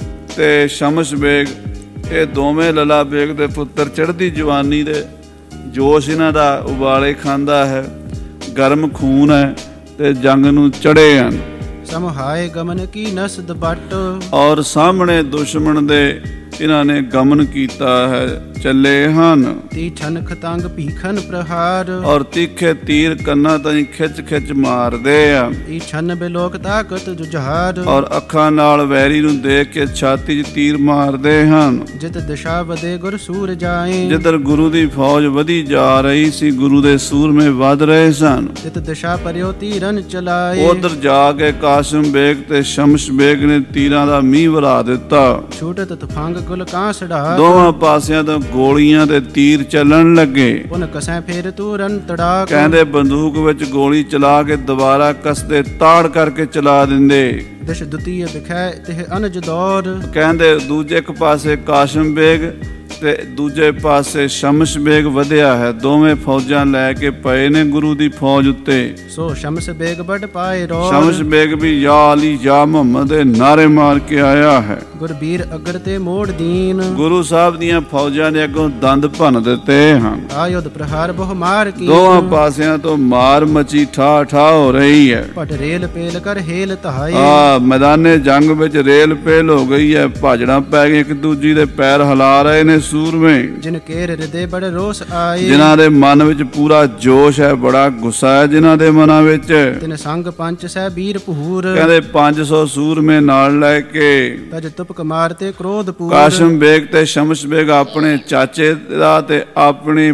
ਤੇ ਸ਼ਮਸ਼ ਬੇਗ ਇਹ ਦੋਵੇਂ ਲਲਾ ਬੇਗ ਦੇ ਪੁੱਤਰ ਚੜ੍ਹਦੀ ਜਵਾਨੀ ਦੇ ਜੋਸ਼ ਇਹਨਾਂ ਦਾ ਉਬਾਲੇ ਖਾਂਦਾ ਹੈ, ਗਰਮ ਖੂਨ ਹੈ ਤੇ ਜੰਗ ਨੂੰ ਚੜ੍ਹੇ ਹਨ। ਸਮਹਾਏ ਗਮਨ ਕੀ ਨਸਦ ਬੱਟ, ਔਰ ਸਾਹਮਣੇ ਦੁਸ਼ਮਣ ਦੇ ਇਹਨਾਂ ਨੇ ਗਮਨ ਕੀਤਾ ਹੈ, ਚੱਲੇ ਹਨ। ਤੀਛਨ ਖਤੰਗ ਭੀਖਨ ਪ੍ਰਹਾਰ, ਔਰ ਤਿੱਖੇ ਤੀਰ ਕੰਨਾਂ ਤਾਈਂ ਖਿੱਚ ਖਿੱਚ ਮਾਰਦੇ ਆ। ਈਛਨ ਬਿਲੋਕ ਤਾਕਤ ਜੁਝਾਰ, ਔਰ ਅੱਖਾਂ ਨਾਲ ਵੈਰੀ ਨੂੰ ਦੇਖ ਕੇ ਛਾਤੀ 'ਚ ਤੀਰ ਮਾਰਦੇ ਹਨ। ਜਿਤ ਦਿਸ਼ਾ ਵਦੇ ਗੁਰ ਸੂਰ ਜਾਏ, ਜਿੱਧਰ ਗੁਰੂ ਦੀ ਫੌਜ ਵਧੀ ਜਾ ਰਹੀ ਸੀ, ਗੁਰੂ ਦੇ ਸੂਰਮੇ ਵੱਧ ਰਹੇ ਸਨ, ਜਿਤ ਦਿਸ਼ਾ ਪਰਿਓ ਤੀਰਨ ਚਲਾਏ। ਉਧਰ ਜਾ ਕੇ ਕਾਸਮ ਬੇਗ ਤੇ ਸ਼ਮਸ਼ ਬੇਗ ਨੇ ਤੀਰਾਂ ਦਾ ਮੀਂਹ ਵਰਾ ਦਿੱਤਾ। ਛੂਟਤ ਤਫੰਗ ਗੁਲ ਕਾਂਸੜਾ, ਦੋਵਾਂ ਪਾਸਿਆਂ ਤੋਂ ਗੋਲੀਆਂ ਤੇ ਤੀਰ ਚੱਲਣ ਲੱਗੇ। ਪੁਨ ਕਸੈ ਫੇਰ ਤੂਰਨ ਤੜਾਕ, ਕਹਿੰਦੇ ਬੰਦੂਕ ਵਿੱਚ ਗੋਲੀ ਚਲਾ ਕੇ ਦੁਬਾਰਾ ਕਸਦੇ ਤਾੜ ਕਰਕੇ ਚਲਾ ਦਿੰਦੇ। ਦਿਸ਼ ਦੁਤੀਏ ਵਿਖੈ ਤਿਹ ਅਨਜ ਦੌਰ, ਕਹਿੰਦੇ ਦੂਜੇ ਇੱਕ ਪਾਸੇ ਕਾਸਮ ਬੇਗ ਤੇ ਦੂਜੇ ਪਾਸੇ ਸ਼ਮਸ਼ ਬੇਗ ਵਧਿਆ ਹੈ। ਦੋਵੇਂ ਫੌਜਾਂ ਲੈ ਕੇ ਪਏ ਨੇ ਗੁਰੂ ਦੀ ਫੌਜ ਉੱਤੇ। ਸੋ ਸ਼ਮਸ ਬੇਗ ਬੜ ਪਾਏ ਰੋਰ, ਸ਼ਮਸ਼ ਬੇਗ ਵੀ ਯਾ ਅਲੀ ਯਾ ਮੁਹੰਮਦ ਦੇ ਨਾਰੇ ਮਾਰ ਕੇ ਆਇਆ ਹੈ। ਗੁਰਬੀਰ ਅਗਰ ਤੇ ਮੋੜ ਦੀਨ, ਗੁਰੂ ਸਾਹਿਬ ਦੀਆਂ ਫੌਜਾਂ ਨੇ ਅੱਗੋਂ ਦੰਦ ਭੰਨ ਦਿੱਤੇ ਹਨ। ਆਯੁਧ ਪ੍ਰਹਾਰ ਬਹੁ ਮਾਰ ਕੀ, ਦੋਹਾਂ ਪਾਸਿਆਂ ਤੋਂ ਮਾਰ ਮਚੀ ਠਾ ਠਾ ਹੋ ਰਹੀ ਹੈ। ਪਟ ਰੇਲ ਪੇਲ ਕਰ ਹੇਲ ਤਹਾਏ, ਮੈਦਾਨੇ ਜੰਗ ਵਿੱਚ ਰੇਲ ਪੇਲ ਹੋ ਗਈ ਹੈ। ਭਾਜੜਾਂ ਪੈ ਗਈਆਂ, ਇੱਕ ਦੂਜੀ ਦੇ ਪੈਰ ਹਿਲਾ ਰਹੇ ਨੇ ਸੂਰਮੇ। ਜਿਨ ਕੇਰ ਹਿਰਦੇ ਬੜੇ ਰੋਸ ਆਏ, ਜਿਨ੍ਹਾਂ ਦੇ ਮਨ ਵਿੱਚ ਪੂਰਾ ਜੋਸ਼ ਹੈ, ਬੜਾ ਗੁੱਸਾ ਹੈ ਜਿਨ੍ਹਾਂ ਦੇ ਮਨਾਂ ਵਿੱਚ। ਤਿਨ ਸੰਗ ਪੰਚ ਸਹਿ ਬੀਰ ਭੂਰ, ਕਹਿੰਦੇ 500 ਸੂਰਮੇ ਨਾਲ ਲੈ ਕੇ ਤਜ ਤੁਪਕ ਮਾਰ ਤੇ ਕ੍ਰੋਧ ਪੂਰ। ਕਾਸਮ ਬੇਗ ਤੇ ਸ਼ਮਸ਼ ਬੇਗ ਆਪਣੇ ਚਾਚੇ ਦਾ ਤੇ ਆਪਣੀ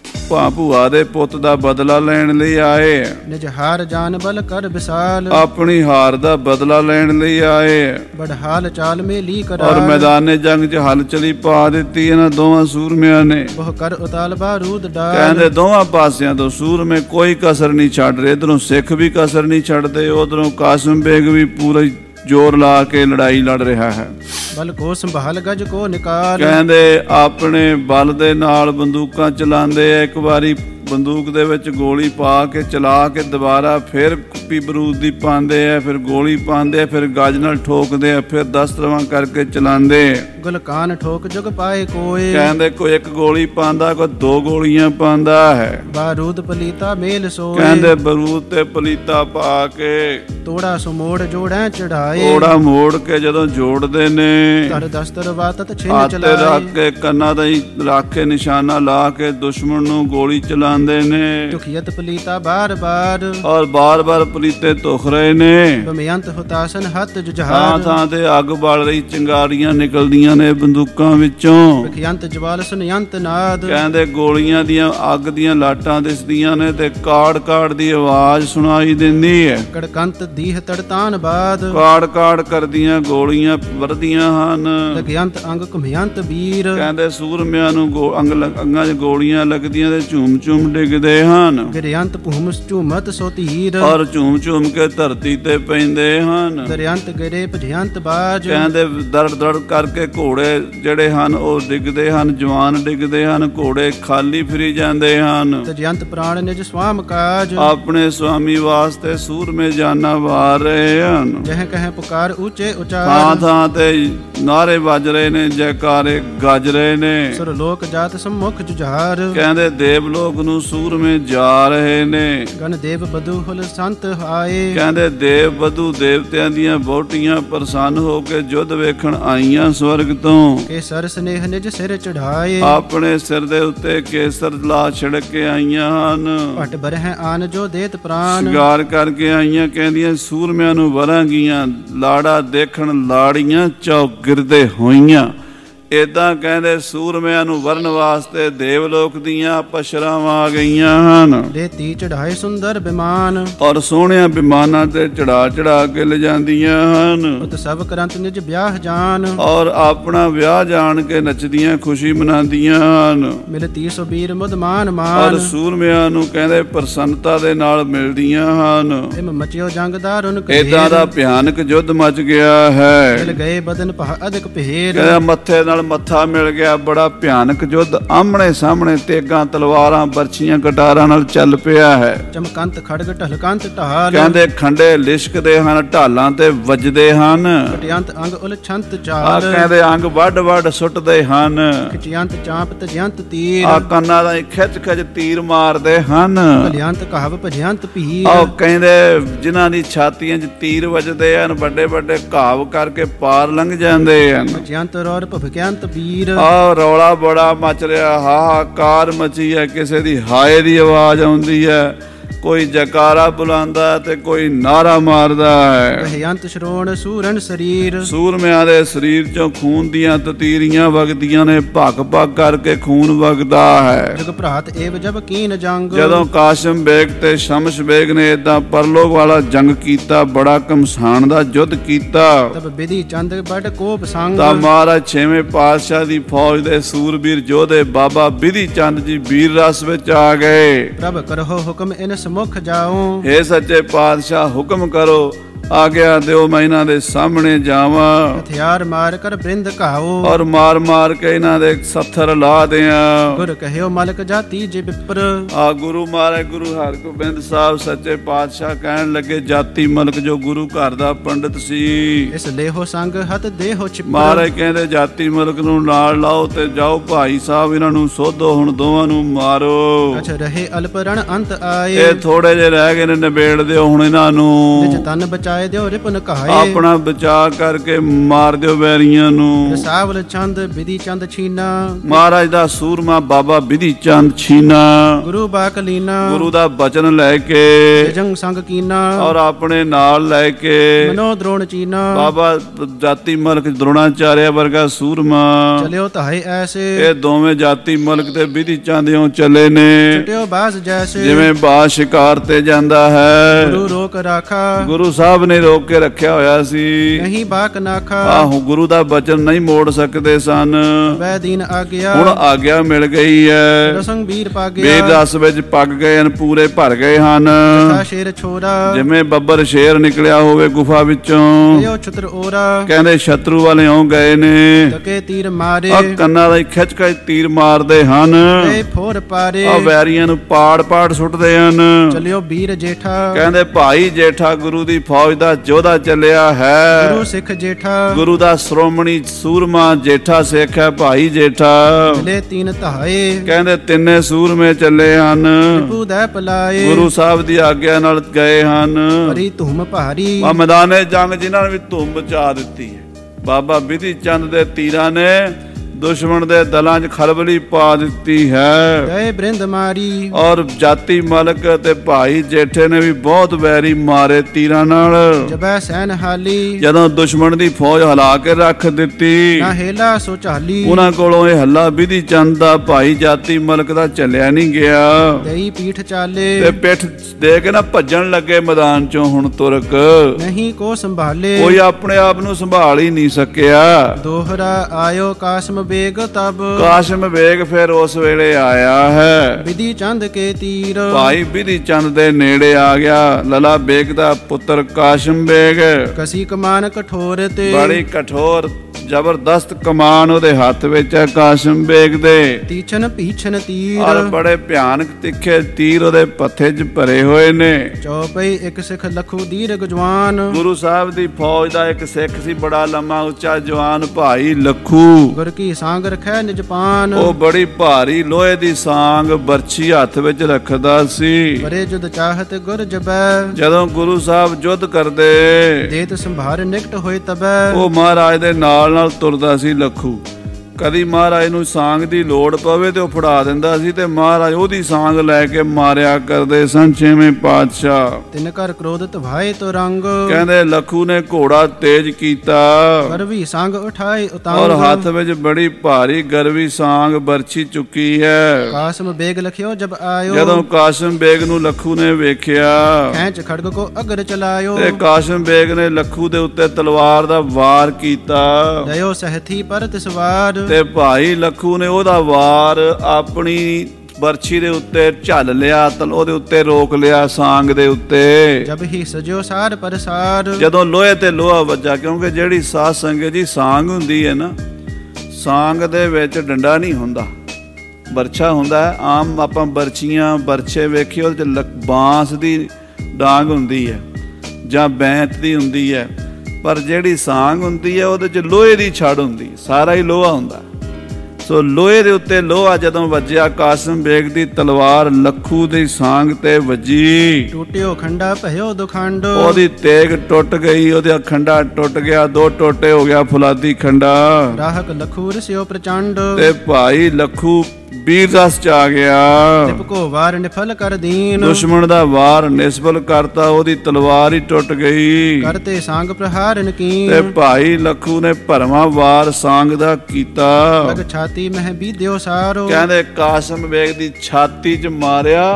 ਭੂਆ ਦੇ ਪੁੱਤ ਦਾ ਬਦਲਾ ਲੈਣ ਲਈ ਆਏ। ਨਿਜ ਹਾਰ ਜਾਨ ਬਲ ਕਰ ਵਿਸਾਲ, ਆਪਣੀ ਹਾਰ ਦਾ ਬਦਲਾ ਲੈਣ ਲਈ ਆਏ। ਬੜ ਹਾਲ ਚਾਲ ਮੇਲੀ ਕਰਾ, ਔਰ ਮੈਦਾਨੇ ਜੰਗ 'ਚ ਹਲਚਲੀ ਪਾ ਦਿੱਤੀ ਇਹਨਾਂ ਦੋਵਾਂ ਸੂਰਮਿਆਂ ਨੇ। ਬਹੁ ਕਰ ਉਤਾਲ ਬਾਰੂਦ ਡਾਲ, ਕਹਿੰਦੇ ਦੋਵਾਂ ਪਾਸਿਆਂ ਤੋਂ ਸੂਰਮੇ ਕੋਈ ਕਸਰ ਨਹੀਂ ਛੱਡ ਰਹੇ। ਇਧਰੋਂ ਸਿੱਖ ਵੀ ਕਸਰ ਨਹੀਂ ਛੱਡਦੇ, ਉਧਰੋਂ ਕਾਸਮ ਬੇਗ ਵੀ ਪੂਰਾ ਜ਼ੋਰ ਲਾ ਕੇ ਲੜਾਈ ਲੜ ਰਿਹਾ ਹੈ। ਬਲ ਕੋ ਸੰਭਾਲ ਗਜ ਕੋ ਨਿਕਾਲ, ਕਹਿੰਦੇ ਆਪਣੇ ਬਲ ਦੇ ਨਾਲ ਬੰਦੂਕਾਂ ਚਲਾਉਂਦੇ ਆ। ਇੱਕ ਵਾਰੀ ਬੰਦੂਕ ਦੇ ਵਿੱਚ ਗੋਲੀ ਪਾ ਕੇ ਚਲਾ ਕੇ ਦੁਬਾਰਾ ਫਿਰ ਕੁੱਪੀ ਬਰੂਦ ਦੀ ਪਾਉਂਦੇ ਆ, ਫਿਰ ਗੋਲੀ ਪਾਉਂਦੇ ਆ, ਫਿਰ ਗਜ ਨਾਲ ਠੋਕਦੇ ਆ, ਫਿਰ 10 ਤਰ੍ਹਾਂ ਕਰਕੇ ਚਲਾਉਂਦੇ। ਗੁਲਕਾਨ ਠੋਕ ਜੁਗ ਪਾਏ ਕੋਏ, ਕਹਿੰਦੇ ਕੋਈ ਇੱਕ ਗੋਲੀ ਪਾਉਂਦਾ, ਕੋਈ 2 ਗੋਲੀਆਂ ਪਾਉਂਦਾ ਹੈ। ਬਾਰੂਦ ਪਲੀਤਾ ਮੇਲ ਸੋਏ, ਕਹਿੰਦੇ ਬਰੂਦ ਤੇ ਪਲੀਤਾ ਪਾ ਕੇ ਤੋੜਾ ਸੁਮੋੜ ਜੋੜਾਂ ਚੜਾਏ। ਤੋੜਾ ਮੋੜ ਕੇ ਜਦੋਂ ਜੋੜਦੇ ਨੇ, ਕਰ ਦਸਤਰ ਵਾਤਤ ਛਿਨ ਹੱਥ ਚਲਾਏ, ਰੱਖ ਕੇ ਕੰਨਾਂ ਦਾ ਹੀ ਰੱਖ ਕੇ ਨਿਸ਼ਾਨਾ ਲਾ ਕੇ ਦੁਸ਼ਮਣ ਨੂੰ ਗੋਲੀ ਚਲਾਉਂਦੇ ਨੇ। ਦੁਖੀਅਤ ਪਲੀਤਾ ਬਾਰ ਬਾਰ, ਔਰ ਬਾਰ-ਬਾਰ ਪਲੀਤੇ ਧੁਖ ਰਹੇ ਨੇ। ਬਮਯੰਤ ਹੁਤਾਸਨ ਹੱਥ ਥਾਂ ਜੁਝਾਰ, ਥਾਂ ਤੇ ਅੱਗ ਬਲ ਰਹੀ, ਚਿੰਗਾਰੀਆਂ ਨਿਕਲਦੀਆਂ ਨੇ ਬੰਦੂਕਾਂ ਵਿੱਚੋਂ। ਵਿਖਯੰਤ ਜਵਾਲ ਸੁਨਯੰਤ ਨਾਦ, ਕਹਿੰਦੇ ਗੋਲੀਆਂ ਦੀਆਂ ਅੱਗ ਦੀਆਂ ਲਾਟਾਂ ਦਿਸਦੀਆਂ ਨੇ ਤੇ ਕਾੜ ਕਾੜ ਦੀ ਆਵਾਜ਼ ਸੁਣਾਈ ਦਿੰਦੀ ਹੈ। ਕੜਕੰਤ ਦੀਹ ਤੜਤਾਨ ਬਾਦ, ਕਾੜ ਕਾੜ ਕਰਦੀਆਂ ਗੋਲੀਆਂ ਵਰਦੀਆਂ ਹਨ। ਲਗਯੰਤ ਅੰਗ ਘੁਮਯੰਤ ਵੀਰ, ਕਹਿੰਦੇ ਸੂਰਮਿਆਂ ਨੂੰ ਅੰਗਾਂ 'ਚ ਗੋਲੀਆਂ ਲੱਗਦੀਆਂ ਤੇ ਝੂਮ ਝੂਮ ਡਿੱਗਦੇ ਹਨ। ਗਿਰਯੰਤ ਭੂਮ ਝੂਮਤ ਸੋ ਧੀਰ, ਔਰ ਝੂਮ ਝੂਮ ਕੇ ਧਰਤੀ ਤੇ ਪੈਂਦੇ ਹਨ। ਦਰਯੰਤ ਗਿਰੇ ਭਜਯੰਤ ਬਾਜ, ਕਹਿੰਦੇ ਦਰਦ ਦਰਦ ਕਰਕੇ ਘੋੜੇ ਜਿਹੜੇ ਹਨ ਉਹ ਡਿੱਗਦੇ ਹਨ, ਜਵਾਨ ਡਿੱਗਦੇ ਹਨ, ਘੋੜੇ ਖਾਲੀ ਫਿਰੀ ਜਾਂਦੇ ਹਨ। ਤਜਯੰਤ ਪ੍ਰਾਣ ਨਿਜ ਸਵਾਮ ਕਾਜ, ਆਪਣੇ ਸੁਆਮੀ ਵਾਸਤੇ ਸੂਰਮੇ ਜਾਨਾਂ ਵਾਰ ਰਹੇ ਹਨ। ਜਹ ਕਹੇ ਪੁਕਾਰ ਉੱਚੇ ਥਾਂ ਉਚਾਰ, ਥਾਂ ਤੇ ਨਾਰੇ ਵੱਜ ਰਹੇ ਨੇ, ਜੈਕਾਰੇ ਗੱਜ ਰਹੇ ਨੇ। ਸੁਰ ਲੋਕ ਜਾਤ ਸੰਮੁਖ ਜੁਝਾਰ, ਕਹਿੰਦੇ ਦੇਵ ਲੋਕ ਨੂੰ ਨੂੰ ਸੂਰਮੇ ਜਾ ਰਹੇ ਨੇ। ਗਨ ਦੇਵ ਬਧੂ ਹੁਲ ਸੰਤ ਆਏ। ਕਹਿੰਦੇ ਦੇਵ ਬਧੂ ਦੇਵਤਿਆਂ ਦੀਆਂ ਵਹੁਟੀਆਂ ਪ੍ਰਸੰਨ ਹੋ ਕੇ ਯੁੱਧ ਵੇਖਣ ਆਈਆਂ ਸਵਰਗ ਤੋਂ। ਕੇਸਰ ਸਨੇਹ ਨਿਜ ਸਿਰ ਚੜਾਏ। ਆਪਣੇ ਸਿਰ ਦੇ ਉੱਤੇ ਕੇਸਰ ਲਾ ਛਿੜਕ ਕੇ ਆਈਆਂ ਹਨ। ਭਟ ਬਰਹਿ ਆਨ ਜੋ ਦੇਤ ਪ੍ਰਾਨ। ਸ਼ਿੰਗਾਰ ਕਰਕੇ ਆਈਆਂ, ਕਹਿੰਦੀਆਂ ਸੂਰਮਿਆਂ ਨੂੰ ਵਰਾਂਗੀਆਂ, ਲਾੜਾ ਦੇਖਣ ਲਾੜੀਆਂ ਚੌਗਿਰਦੇ ਹੋਈਆਂ। ਏਦਾਂ ਕਹਿੰਦੇ ਸੂਰਮਿਆਂ ਨੂੰ ਵਰਨ ਵਾਸਤੇ ਦੇਵਲੋਕ ਦੀਆਂ ਪਸ਼ਰਾਵਾਂ ਆ ਗਈਆਂ ਹਨ। ਦੇਤੀ ਚੜਾਏ ਸੁੰਦਰ ਬਿਮਾਨ। ਔਰ ਸੋਹਣਿਆਂ ਬਿਮਾਨਾਂ ਤੇ ਚੜਾ ਕੇ ਲਿਜਾਂਦੀਆਂ ਹਨ। ਉਤ ਸਭ ਕਰੰਤ ਨਿਜ ਵਿਆਹ ਜਾਨ। ਔਰ ਆਪਣਾ ਵਿਆਹ ਜਾਣ ਕੇ ਨੱਚਦੀਆਂ ਖੁਸ਼ੀ ਮਨਾਉਂਦੀਆਂ ਹਨ। ਮਿਲਤੀ ਸੋ ਬੀਰ ਮੁਦਮਾਨ ਔਰ ਮਾਨ। ਸੂਰਮਿਆਂ ਨੂੰ ਕਹਿੰਦੇ ਪ੍ਰਸੰਨਤਾ ਦੇ ਨਾਲ ਮਿਲਦੀਆਂ ਹਨ। ਇਮ ਮਚਿਓ ਜੰਗਦਾਰ ਉਨ ਏਦਾਂ ਦਾ ਭਿਆਨਕ ਯੁੱਧ ਮਚ ਗਿਆ ਹੈ। ਮਿਲ ਗਏ ਬਦਨ ਪਹ ਅਦਕ ਪਹਿਰ। ਕਹਿੰਦਾ ਮੱਥੇ ਨਾਲ ਮੱਥਾ ਮਿਲ ਗਿਆ। ਬੜਾ ਭਿਆਨਕ ਯੁੱਧ ਆਮਣੇ ਸਾਹਮਣੇ ਤੇਗਾਂ ਤਲਵਾਰਾਂ ਬਰਛੀਆਂ ਕਟਾਰਾਂ ਨਾਲ ਚੱਲ ਪਿਆ ਹੈ। ਚਮਕੰਤ ਖੜਗ ਢਲਕੰਤ ਢਾਲ। ਕਹਿੰਦੇ ਖੰਡੇ ਲਿਸ਼ਕਦੇ ਹਨ, ਢਾਲਾਂ ਤੇ ਵੱਜਦੇ ਹਨ। ਕਟਿਆੰਤ ਅੰਗ ਉਲਛੰਤ ਆ ਚਾਲ। ਕਹਿੰਦੇ ਅੰਗ ਵੱਡ ਸੁੱਟਦੇ ਹਨ। ਖਿਚਿਆੰਤ ਚਾਂਪ ਤਜਿਆੰਤ ਤੀਰ। ਆ ਕੰਨਾਂ ਦਾ ਖਿੱਚ ਤੀਰ ਮਾਰਦੇ ਹਨ। ਭਲਿਆੰਤ ਕਹਾਵ ਭਜਿਆੰਤ ਭੀਰ। ਆਹ ਕਹਿੰਦੇ ਜਿਨ੍ਹਾਂ ਦੀ ਛਾਤੀਆਂ 'ਚ ਤੀਰ ਵੱਜਦੇ ਹਨ, ਵੱਡੇ ਘਾਵ ਕਰਕੇ ਪਾਰ ਲੰਘ ਜਾਂਦੇ ਹਨ। ਮਚਿਆੰਤ ਰੌਰ ਭਵਿਆੰਤ ਵੀਰ। ਆਹ ਰੌਲਾ ਬੜਾ ਮਚ ਰਿਹਾ, ਹਾਹਾਕਾਰ ਮਚੀ ਹੈ। ਕਿਸੇ ਦੀ ਹਾਏ ਦੀ ਆਵਾਜ਼ ਆਉਂਦੀ ਹੈ, ਕੋਈ ਜਕਾਰਾ ਬੁਲਾਉਂਦਾ ਤੇ ਕੋਈ ਨਾਰਾ ਮਾਰਦਾ ਹੈ। ਭਯੰਤ ਸ਼ਰੋਣ ਸੂਰਨ ਸਰੀਰ। ਸੂਰਮਿਆਂ ਦੇ ਸਰੀਰ ਚੋਂ ਖੂਨ ਦੀਆਂ ਤਤੀਰੀਆਂ ਵਗਦੀਆਂ ਨੇ, ਭੱਕ ਕਰਕੇ ਖੂਨ ਵਗਦਾ ਹੈ। ਜਗ ਭਰਾਤ ਏਵ ਜਬ ਕੀਨ ਜੰਗ। ਜਦੋਂ ਕਾਸ਼ਮ ਬੇਗ ਤੇ ਸ਼ਮਸ਼ ਬੇਗ ਨੇ ਏਦਾਂ ਪਰਲੋਕ ਵਾਲਾ ਜੰਗ ਕੀਤਾ, ਬੜਾ ਘਮਸਾਨ ਦਾ ਯੁੱਧ ਕੀਤਾ, ਤਬ ਬਿਧੀ ਚੰਦ ਬੜ ਕੋਪ ਸੰਗ। ਤਾਂ ਮਹਾਰਾਜ ਛੇਵੇਂ ਪਾਤਸ਼ਾਹ ਦੀ ਫੌਜ ਦੇ ਸੂਰਬੀਰ ਯੋਧੇ ਬਾਬਾ ਬਿਧੀ ਚੰਦ ਜੀ ਵੀਰ ਰਸ ਵਿੱਚ ਆ ਗਏ। ਪ੍ਰਭ ਕਰੋ ਹੁਕਮ ਇਨ ਮੁਖ ਜਾਉ। ਹੇ ਸੱਚੇ ਪਾਤਸ਼ਾਹ ਹੁਕਮ ਕਰੋ, ਆਗਿਆ ਦਿਓ ਮੈਂ ਇਹਨਾਂ ਦੇ ਸਾਹਮਣੇ ਜਾਵਾਂ। ਹਥਿਆਰ ਮਾਰ ਕਰ ਬ੍ਰਿੰਦ ਘਾਓ। ਔਰ ਮਾਰ ਕੇ ਇਹਨਾਂ ਦੇ ਸੱਥਰ ਲਾ ਦਿਆਂ। ਗੁਰ ਕਹਿਓ ਮਲਕ ਜਾਤੀ ਜੇ ਵਿਪਰ। ਆ ਗੁਰੂ ਮਾਰੇ ਗੁਰੂ ਹਰਗੋਬਿੰਦ ਸਾਹਿਬ ਸੱਚੇ ਪਾਤਸ਼ਾਹ ਕਹਿਣ ਲੱਗੇ, ਜਾਤੀ ਮਲਕ ਜੋ ਗੁਰੂ ਘਰ ਦਾ ਪੰਡਤ ਸੀ, ਇਸ ਲੇਹੋ ਸੰਗ ਹੱਥ ਦੇਹੋ ਛਿਪਰ। ਮਹਾਰਾਜ ਕਹਿੰਦੇ ਜਾਤੀ ਮਲਕ ਨੂੰ ਨਾਲ ਲਾਓ ਤੇ ਜਾਓ ਭਾਈ ਸਾਹਿਬ, ਇਹਨਾਂ ਨੂੰ ਸੋਧੋ, ਹੁਣ ਦੋਵਾਂ ਨੂੰ ਮਾਰੋ। ਅਛ ਰਹੇ ਅਲਪ ਰਣ ਅੰਤ ਆਏ। ਇਹ ਥੋੜੇ ਜਿਹੇ ਰਹਿ ਗਏ ਨੇ, ਨਿਬੇੜ ਦਿਓ ਹੁਣ ਇਹਨਾਂ ਨੂੰ। ਨਿਜ ਤਨ ਬਚਾਏ ਦਿਓ ਰਿਪਨ ਕਹਾਏ। ਆਪਣਾ ਬਚਾ ਕਰਕੇ ਮਾਰ ਦਿਓ ਵੈਰੀਆਂ ਨੂੰ। ਰਸਾਵਲ ਚੰਦ ਬਿਧੀ ਚੰਦ ਛੀਨਾ। ਮਹਾਰਾਜ ਦਾ ਸੂਰਮਾ ਬਾਬਾ ਬਿਧੀ ਚੰਦ ਛੀਨਾ, ਗੁਰੂ ਬਾਕਲੀਨਾ। ਗੁਰੂ ਦਾ ਬਚਨ ਲੈ ਕੇ ਜੰਗ ਸੰਗ ਕੀਨਾ। ਔਰ ਆਪਣੇ ਨਾਲ ਲੈ ਕੇ ਮਨੋ ਦ੍ਰੋਣ ਚੀਨਾ। ਬਾਬਾ ਜਾਤੀ ਮਲਕ ਦ੍ਰੋਣਾਚਾਰਿਆ ਵਰਗਾ ਸੂਰਮਾ ਚਲਿਓ ਤਾਹੇ ਐਸੇ। ਇਹ ਦੋਵੇਂ ਜਾਤੀ ਮਲਕ ਤੇ ਬਿਧੀ ਚੰਦਿਓ ਚੱਲੇ ਨੇ। ਛਟਿਓ ਬਾਜ਼ ਜੈਸੇ। ਜਿਵੇਂ ਬਾਜ਼ ਸ਼ਿਕਾਰ ਤੇ ਜਾਂਦਾ ਹੈ। ਗੁਰੂ ਰੋਕ ਰਾਖਾ। ਗੁਰੂ ਸਾਹਿਬ ਨੇ ਰੋਕ ਕੇ ਰੱਖਿਆ ਹੋਇਆ ਸੀ। ਨਹੀਂ ਬਾਕ ਨਾਖਾ। ਆਹੋ ਗੁਰੂ ਦਾ ਬਚਨ ਨਹੀਂ ਮੋੜ ਸਕਦੇ ਸਨ। ਵੈ ਦੀਨ ਆਗਿਆ। ਹੁਣ ਆਗਿਆ ਮਿਲ ਗਈ ਹੈ। ਰਸੰਗ ਵੀਰ ਪਾ ਗਿਆ। ਵੀਰ ਰਸ ਵਿੱਚ ਪੱਕ ਗਏ ਹਨ, ਪੂਰੇ ਭਰ ਗਏ ਹਨ। ਸ਼ੇਰ ਛੋਰਾ। ਜਿਵੇਂ ਬੱਬਰ ਸ਼ੇਰ ਨਿਕਲਿਆ ਹੋਵੇ ਗੁਫਾ ਵਿੱਚੋਂ। ਲਿਓ ਛਤਰ ਓਰਾ। ਕਹਿੰਦੇ ਸ਼ਤਰੂ ਵਾਲੇ ਆਉ ਗਏ ਨੇ। ਤਕੇ ਤੀਰ ਮਾਰੇ। ਆ ਕੰਨਾਂ ਦਾ ਖਿੱਚ ਕੇ ਤੀਰ ਮਾਰਦੇ ਹਨ। ਇਹ ਫੋਰ ਪਾਰੇ। ਆ ਵੈਰੀਆਂ ਨੂੰ ਪਾੜ ਸੁੱਟਦੇ ਹਨ। ਚਲਿਓ ਵੀਰ ਜੇਠਾ। ਕਹਿੰਦੇ ਭਾਈ ਜੇਠਾ ਗੁਰੂ ਦੀ ਫੌਜ ਦਾ ਯੋਧਾ ਚੱਲਿਆ ਹੈ। ਗੁਰੂ ਸਿੱਖ ਜੇਠਾ। ਗੁਰੂ ਦਾ ਸ਼੍ਰੋਮਣੀ ਸੂਰਮਾ ਜੇਠਾ ਸਿੱਖ ਹੈ ਭਾਈ ਜੇਠਾ। ਮਿਲੇ ਤੀਨ ਧਾਏ। ਕਹਿੰਦੇ ਤਿੰਨੇ ਸੂਰਮੇ ਚੱਲੇ ਹਨ। ਪ੍ਰਭੂ ਦੇ ਪਲਾਏ। ਗੁਰੂ ਸਾਹਿਬ ਦੀ ਆਗਿਆ ਨਾਲ ਗਏ ਹਨ। ਭਰੀ ਧੂਮ ਭਾਰੀ। ਆ ਮੈਦਾਨੇ ਜੰਗ ਜਿਨ੍ਹਾਂ ਨੇ ਵੀ ਧੂਮ ਮਚਾ ਦਿੱਤੀ ਹੈ। ਬਾਬਾ ਬਿਧੀ ਚੰਦ ਦੇ ਤੀਰਾਂ ਨੇ ਦੁਸ਼ਮਣ ਦੇ ਦਲਾਂ 'ਚ ਖਲਬਲੀ ਪਾ ਦਿੱਤੀ ਹੈ। ਗਏ ਬ੍ਰਿੰਦ ਮਾਰੀ। ਔਰ ਜਾਤੀ ਮਲਕ ਤੇ ਭਾਈ ਜੇਠੇ ਨੇ ਵੀ ਬਹੁਤ ਵੈਰੀ ਮਾਰੇ ਤੀਰਾਂ ਨਾਲ। ਜਬੈ ਸੈਨ ਹਾਲੀ। ਜਦੋਂ ਦੁਸ਼ਮਣ ਦੀ ਫੌਜ ਹਿਲਾ ਕੇ ਰੱਖ ਦਿੱਤੀ, ਨਾ ਹੇਲਾ ਸੋ ਚਾਲੀ। ਉਹਨਾਂ ਕੋਲੋਂ ਇਹ ਹੱਲਾ ਬਿਧੀ ਚੰਦ ਦਾ ਭਾਈ ਜਾਤੀ ਮਲਕ ਦਾ ਚੱਲਿਆ ਨਹੀਂ ਗਿਆ। ਦਈ ਪੀਠ ਚਾਲੇ। ਤੇ ਪਿੱਠ ਦੇ ਕੇ ਨਾ ਭੱਜਣ ਲੱਗੇ ਮੈਦਾਨ 'ਚੋਂ। ਹੁਣ ਤੁਰਕ ਨਹੀਂ ਕੋ ਸੰਭਾਲੇ। ਕੋਈ ਆਪਣੇ ਆਪ ਨੂੰ ਸੰਭਾਲ ਹੀ ਨਹੀਂ ਸਕਿਆ। ਦੋਹਰਾ ਆਇਓ ਕਾਸ਼ਮ ਬੇਗ ਤਬ। ਕਾਸ਼ਮ ਬੇਗ ਫਿਰ ਉਸ ਵੇਲੇ ਆਇਆ ਹੈ। ਬਿਧੀ ਚੰਦ ਕੇ ਤੀਰ। ਭਾਈ ਬਿਧੀ ਚੰਦ ਦੇ ਨੇੜੇ ਆ ਗਿਆ। ਲਲਾ ਬੇਗ ਦਾ ਪੁੱਤਰ ਕਾਸ਼ਮ ਬੇਗ। ਕਸੀ ਕਮਾਨ ਕਠੋਰ ਤੇ। ਬੜੀ ਕਠੋਰ ਜ਼ਬਰਦਸਤ ਕਮਾਨ ਉਹਦੇ ਹੱਥ ਵਿੱਚ ਹੈ ਕਾਸਿਮ ਬੇਗ ਦੇ। ਤੀਛਨ ਭੀਛਨ ਤੀਰ ਔਰ ਬੜੇ ਭਿਆਨਕ ਤਿੱਖੇ ਤੀਰ ਉਹਦੇ ਪੱਥੇ 'ਚ ਭਰੇ ਹੋਏ ਨੇ। ਚੌਪਈ ਇੱਕ ਸਿੱਖ ਲਖੂ ਦੀਰਘ ਜਵਾਨ। ਗੁਰੂ ਸਾਹਿਬ ਦੀ ਫੌਜ ਦਾ ਇੱਕ ਸਿੱਖ ਸੀ ਬੜਾ ਲੰਮਾ ਉੱਚਾ ਜਵਾਨ ਭਾਈ ਲੱਖੂ। ਗੁਰ ਕੀ ਸਾਂਗ ਰਖੈ ਨਿਜਪਾਨ। ਉਹ ਬੜੀ ਭਾਰੀ ਲੋਹੇ ਦੀ ਸਾਂਗ ਬਰਛੀ ਹੱਥ ਵਿੱਚ ਰੱਖਦਾ ਸੀ। ਬਰੇ ਜੁਦ ਚਾਹਤ ਗੁਰ ਜਬੈ। ਜਦੋਂ ਗੁਰੂ ਸਾਹਿਬ ਯੁੱਧ ਕਰਦੇ ਦੇਤ ਸੰਭਾਰ ਨਿਕਟ ਹੋਏ ਤਬੈ। ਉਹ ਮਹਾਰਾਜ ਦੇ ਨਾਲ ਨਾਲ ਤੁਰਦਾ ਸੀ ਲੱਖੂ। ਕਦੀ ਮਹਾਰਾਜ ਨੂੰ ਸਾਂਗ ਦੀ ਲੋੜ ਪਵੇ ਤੇ ਉਹ ਫੜਾ ਦਿੰਦਾ ਸੀ ਤੇ ਮਹਾਰਾਜ ਉਹਦੀ ਸਾਂਗ ਲੈ ਕੇ ਮਾਰਿਆ ਕਰਦੇ ਸਨ ਛੇਵੇਂ ਪਾਤਸ਼ਾਹ। ਤਿਨ ਕਰ ਕ੍ਰੋਧਿਤ ਭਾਏ ਤੋ ਰੰਗ। ਕਹਿੰਦੇ ਲੱਖੂ ਨੇ ਘੋੜਾ ਤੇਜ਼ ਕੀਤਾ ਗਰਵੀ ਸੰਗ ਉਠਾਏ ਉਤਾਂਗ। ਔਰ ਹੱਥ ਵਿੱਚ ਬੜੀ ਭਾਰੀ ਗਰਵੀ ਸਾਂਗ ਬਰਛੀ ਚੁੱਕੀ ਹੈ। ਕਾਸਮ ਬੇਗ ਲਖਿਓ ਜਬ ਆਇਓ। ਜਦੋਂ ਕਾਸਿਮ ਬੇਗ ਨੂੰ ਲੱਖੂ ਨੇ ਵੇਖਿਆ ਖੈਂਚ ਖੜਗ ਕੋ ਅਗਰ ਚਲਾਇਓ। ਤੇ ਕਾਸਿਮ ਬੇਗ ਨੇ ਲੱਖੂ ਦੇ ਉੱਤੇ ਤਲਵਾਰ ਦਾ ਵਾਰ ਕੀਤਾ। ਦਇਓ ਸਹਿਥੀ ਪਰ ਤਿਸਵਾਰ। ਤੇ ਭਾਈ ਲੱਖੂ ਨੇ ਉਹਦਾ ਵਾਰ ਆਪਣੀ ਬਰਛੀ ਦੇ ਉੱਤੇ ਝੱਲ ਲਿਆ, ਉਹਦੇ ਉੱਤੇ ਰੋਕ ਲਿਆ ਸਾਂਗ ਦੇ ਉੱਤੇ। ਜਬ ਹੀ ਸਜਿਓ ਸਾਰ ਪਰਸਾਰ। ਜਦੋਂ ਲੋਹੇ ਤੇ ਲੋਹਾ ਵੱਜਾ, ਕਿਉਂਕਿ ਜਿਹੜੀ ਸਾਧ ਸੰਗਤ ਦੀ ਸਾਂਗ ਹੁੰਦੀ ਹੈ ਨਾ, ਸਾਂਗ ਦੇ ਵਿੱਚ ਡੰਡਾ ਨਹੀਂ ਹੁੰਦਾ, ਬਰਛਾ ਹੁੰਦਾ ਹੈ। ਆਮ ਆਪਾਂ ਬਰਛੇ ਵੇਖੀਏ ਉਹਦੇ 'ਚ ਬਾਂਸ ਦੀ ਡਾਂਗ ਹੁੰਦੀ ਹੈ ਜਾਂ ਬੈਂਤ ਦੀ ਹੁੰਦੀ ਹੈ, ਪਰ ਜਿਹੜੀ ਸਾਂਗ ਹੁੰਦੀ ਹੈ ਉਹਦੇ 'ਚ ਲੋਹੇ ਦੀ ਛੜ ਹੁੰਦੀ, ਸਾਰਾ ਹੀ ਲੋਹਾ ਹੁੰਦਾ। ਸੋ ਲੋਹੇ ਦੇ ਉੱਤੇ ਲੋਹਾ ਜਦੋਂ ਵੱਜਿਆ, ਕਾਸਿਮ ਬੇਗ ਦੀ ਤਲਵਾਰ ਲੱਖੂ ਦੀ ਸਾਂਗ ਤੇ ਵੱਜੀ। ਟੁੱਟਿਓ ਖੰਡਾ ਭਇਓ ਦੁਖੰਡ। ਉਹਦੀ ਤੇਗ ਟੁੱਟ ਗਈ, ਉਹਦਾ ਖੰਡਾ ਟੁੱਟ ਗਿਆ, ਦੋ ਟੋਟੇ ਹੋ ਗਿਆ ਫੁਲਾਦੀ ਖੰਡਾ। ਰਾਹਕ ਲੱਖੂ ਰਸਿਓ ਪ੍ਰਚੰਡ। ਤੇ ਭਾਈ ਲੱਖੂ ਵੀਰ ਰਸ ਚ ਆ ਗਿਆ। ਤਿਪਕੋ ਵਾਰ ਨਿਫਲ ਕਰ ਦੀਨ। ਦੁਸ਼ਮਣ ਦਾ ਵਾਰ ਨਿਸਬਲ ਕਰਤਾ, ਉਹਦੀ ਤਲਵਾਰ ਹੀ ਟੁੱਟ ਗਈ। ਕਰਤੇ ਸਾਂਗ ਪ੍ਰਹਾਰਨ ਕੀ। ਤੇ ਭਾਈ ਲੱਖੂ ਨੇ ਭਰਵਾਂ ਵਾਰ ਸਾਂਗ ਦਾ ਕੀਤਾ। ਲਗ ਛਾਤੀ ਮਹਿ ਬੀਧਿਓ ਸਾਰੋ। ਕਹਿੰਦੇ ਕਾਸਿਮ ਬੇਗ ਦੀ ਛਾਤੀ 'ਚ ਮਾਰਿਆ,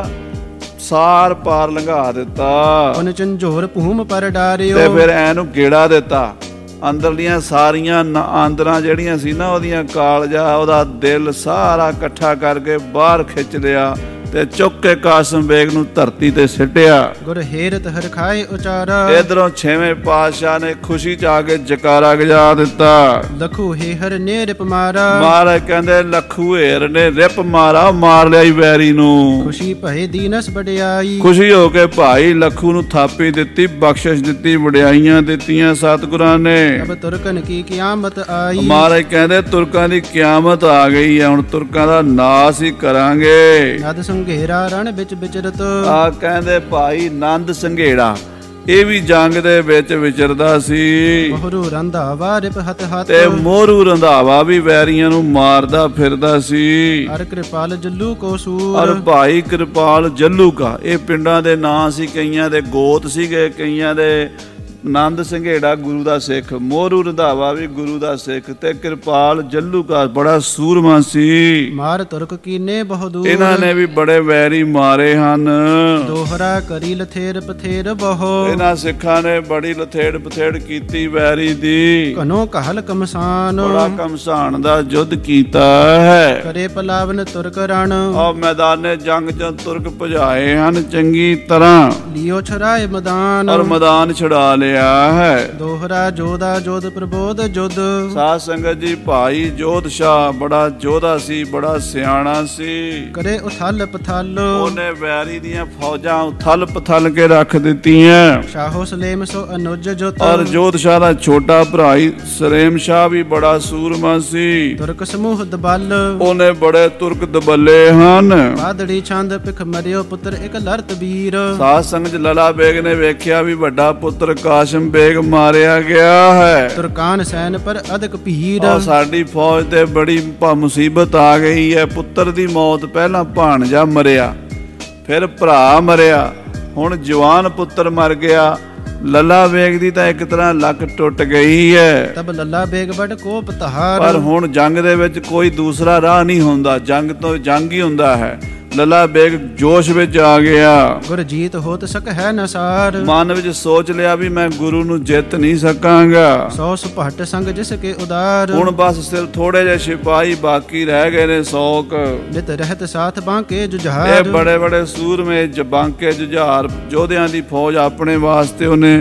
ਸਾਰ ਪਾਰ ਲੰਘਾ ਦਿੱਤਾ। ਉਹਨ ਝੰਜੋਰ ਭੂਮ ਪਰ ਡਾਰਿਓ। ਤੇ ਫਿਰ ਐਨੂੰ ਗੇੜਾ ਦਿੱਤਾ। ਅੰਦਰਲੀਆਂ ਸਾਰੀਆਂ ਆਂਦਰਾਂ ਜਿਹੜੀਆਂ ਸੀ ਨਾ, ਉਹਦੀਆਂ ਕਾਲਜਾ, ਉਹਦਾ ਦਿਲ ਸਾਰਾ ਇਕੱਠਾ ਕਰਕੇ ਬਾਹਰ ਖਿੱਚ ਲਿਆ ਤੇ ਚੁੱਕ ਕੇ ਕਾਸਿਮ ਬੇਗ ਨੂੰ ਧਰਤੀ ਤੇ ਸਿੱਟਿਆ। ਗੁਰ ਹੇਰਤ ਹਰ ਖਾਏ ਉਚਾਰਾ। ਇਧਰੋਂ ਛੇਵੇਂ ਪਾਤਸ਼ਾਹ ਨੇ ਖੁਸ਼ੀ ਚ ਆ ਕੇ ਜਕਾਰਾ ਗਜਾ ਦਿੱਤਾ। ਲੱਖੂ ਹੇਹਰ ਨੇ ਰਿਪ ਮਾਰਾ। ਮਹਾਰਾਜ ਕਹਿੰਦੇ ਲੱਖੂ ਹੇਰ ਨੇ ਰਿਪ ਮਾਰਾ, ਮਾਰ ਲਿਆ ਵੈਰੀ ਨੂੰ। ਖੁਸ਼ੀ ਭਏ ਦੀਨਸ ਵਡਿਆਈ। ਖੁਸ਼ੀ ਹੋ ਕੇ ਭਾਈ ਲੱਖੂ ਨੂੰ ਥਾਪੀ ਦਿੱਤੀ, ਬਖਸ਼ਿਸ਼ ਦਿੱਤੀ, ਵਡਿਆਈਆਂ ਦਿੱਤੀਆਂ ਸਤਿਗੁਰਾਂ ਨੇ। ਅਬ ਤੁਰਕਨ ਕੀ ਕਿਆਮਤ ਆਈ। ਮਹਾਰਾਜ ਕਹਿੰਦੇ ਤੁਰਕਾਂ ਦੀ ਕਿਆਮਤ ਆ ਗਈ ਹੈ, ਹੁਣ ਤੁਰਕਾਂ ਦਾ ਨਾਸ ਹੀ ਕਰਾਂਗੇ। ਨਦ ਸੰਘੇਰਾ ਰਣ ਵਿੱਚ ਵਿਚਰਤ। ਆ ਕਹਿੰਦੇ ਭਾਈ ਨੰਦ ਸੰਘੇੜਾ, ਇਹ ਵੀ ਜੰਗ ਦੇ ਵਿੱਚ ਵਿਚਰਦਾ ਸੀ। ਮੋਹਰੂ ਰੰਧਾਵਾ ਰਿਪ ਹੱਥ ਹੱਥ। ਤੇ ਮੋਹਰੂ ਰੰਧਾਵਾ ਵੀ ਵੈਰੀਆਂ ਨੂੰ ਮਾਰਦਾ ਫਿਰਦਾ ਸੀ। ਹਰ ਕਿਰਪਾਲ ਜੱਲੂ ਕੋ ਸੂਰ। ਔਰ ਭਾਈ ਕਿਰਪਾਲ ਜੱਲੂ ਕਾ, ਇਹ ਪਿੰਡਾਂ ਦੇ ਨਾਂ ਸੀ, ਕਈਆਂ ਦੇ ਗੋਤ ਸੀਗੇ, ਕਈਆਂ ਦੇ ਨੰਦ ਸੰਘੇੜਾ ਗੁਰੂ ਦਾ ਸਿੱਖ, ਮੋਹਰੂ ਰੰਧਾਵਾ ਵੀ ਗੁਰੂ ਦਾ ਸਿੱਖ, ਤੇ ਕਿਰਪਾਲ ਜੱਲੂ ਕਾ ਬੜਾ ਸੂਰਮਾ ਸੀ। ਮਾਰ ਤੁਰਕ ਕੀਨੇ ਬਹੁ ਦੂਰ। ਇਹਨਾਂ ਨੇ ਵੀ ਬੜੇ ਵੈਰੀ ਮਾਰੇ ਹਨ। ਦੋਹਰਾ ਕਰੀ ਲਥੇਰ ਪਥੇਰ ਬਹੁ। ਇਹਨਾਂ ਸਿੱਖਾਂ ਨੇ ਬੜੀ ਲਥੇੜ ਪਥੇੜ ਕੀਤੀ ਵੈਰੀ ਦੀ। ਕਨੋ ਕਹਲ ਕਮਸਾਨ। ਬੜਾ ਕਮਸਾਨ ਦਾ ਯੁੱਧ ਕੀਤਾ ਹੈ। ਕਰੇ ਪਲਾਵਨ ਤੁਰਕ ਰਣ। ਆ ਮੈਦਾਨੇ ਜੰਗ ਚ ਤੁਰਕ ਭਜਾਏ ਹਨ ਚੰਗੀ ਤਰ੍ਹਾਂ। ਲਿਓ ਛਰਾਏ ਮੈਦਾਨ। ਔਰ ਮੈਦਾਨ ਛੁਡਾ ਲਿਆ ਹੈ। ਦੋਹਰਾ ਜੋਧਾ ਜੋਧ ਪ੍ਰਬੋਧ ਜੁਧ। ਸਾਧ ਸੰਗਤ ਜੀ, ਭਾਈ ਜੋਧ ਸ਼ਾਹ ਬੜਾ ਜੋਧਾ ਸੀ, ਬੜਾ ਸਿਆਣਾ ਸੀ। ਕਰੇ ਉਥਲ ਪਥਲ। ਉਹਨੇ ਵੈਰੀ ਦੀਆਂ ਫੌਜਾਂ ਉਥਲ ਪਥਲ ਕੇ ਰੱਖ ਦਿੱਤੀਆਂ। ਸ਼ਾਹੋ ਸਲੇਮ ਸੋ ਅਨੁਜ ਜੁਤ। ਔਰ ਜੋਧ ਸ਼ਾਹ ਦਾ ਛੋਟਾ ਭਰਾ ਸਲੇਮ ਸ਼ਾਹ ਵੀ ਬੜਾ ਸੂਰਮਾ ਸੀ। ਤੁਰਕ ਸਮੂਹ ਦਬਲ। ਉਹਨੇ ਬੜੇ ਤੁਰਕ ਦਬੱਲੇ ਹਨ। ਬਾਦੜੀ ਛੰਦ ਭਿਖ ਮਰਿਓ ਪੁੱਤਰ ਇੱਕ ਲਰਤ ਵੀਰ। ਸਾਧ ਸੰਗਤ ਲਲਾ ਬੇਗ ਨੇ ਵੇਖਿਆ ਵੀ ਵੱਡਾ ਪੁੱਤਰ ਕਾਸਿਮ ਬੇਗ ਮਾਰਿਆ ਗਿਆ ਹੈ। ਤੁਰਕਾਨ ਸੈਨ ਪਰ ਅਦਕ ਭੀੜ। ਸਾਡੀ ਫੌਜ ਤੇ ਬੜੀ ਮੁਸੀਬਤ ਆ ਗਈ ਹੈ। ਪੁੱਤਰ ਦੀ ਮੌਤ, ਪਹਿਲਾਂ ਭਾਣਜਾ ਮਰਿਆ, ਫਿਰ ਭਰਾ ਮਰਿਆ, ਹੁਣ ਜਵਾਨ ਪੁੱਤਰ ਮਰ ਗਿਆ। ਲੱਲਾ ਬੇਗ ਦੀ ਤਾਂ ਇੱਕ ਤਰ੍ਹਾਂ ਲੱਕ ਟੁੱਟ ਗਈ ਹੈ। ਤਬ ਲੱਲਾ ਬੇਗ ਬੜ ਕੋਪ ਤਹਾਰ। ਪਰ ਹੁਣ ਜੰਗ ਦੇ ਵਿੱਚ ਕੋਈ ਦੂਸਰਾ ਰਾਹ ਨਹੀਂ ਹੁੰਦਾ, ਜੰਗ ਤੋਂ ਜੰਗ ਹੀ ਹੁੰਦਾ ਹੈ। ਲੱਲਾ ਬੇਗ ਜੋਸ਼ ਵਿੱਚ ਆ ਗਿਆ। ਗੁਰਜੀਤ ਹੋਤ ਸਕ ਹੈ ਨਸਾਰ। ਮਨ ਵਿੱਚ ਸੋਚ ਲਿਆ ਵੀ ਮੈਂ ਗੁਰੂ ਨੂੰ ਜਿੱਤ ਨਹੀਂ ਸਕਾਂਗਾ। ਸੌ ਸੁਭਟ ਸੰਗ ਜਿਸ ਕੇ ਉਦਾਰ। ਹੁਣ ਬਸ ਸਿਰ ਥੋੜੇ ਜਿਹੇ ਸਿਪਾਹੀ ਬਾਕੀ ਰਹਿ ਗਏ ਨੇ, 100 ਨਿਤ ਰਹਿਤ ਸਾਥ ਬਾਂਕੇ ਜੁਝਾਰ। ਇਹ ਬੜੇ ਬੜੇ ਸੂਰਮੇ ਬਾਂਕੇ ਜੁਝਾਰ ਯੋਧਿਆਂ ਦੀ ਫੌਜ ਆਪਣੇ ਵਾਸਤੇ ਉਹਨੇ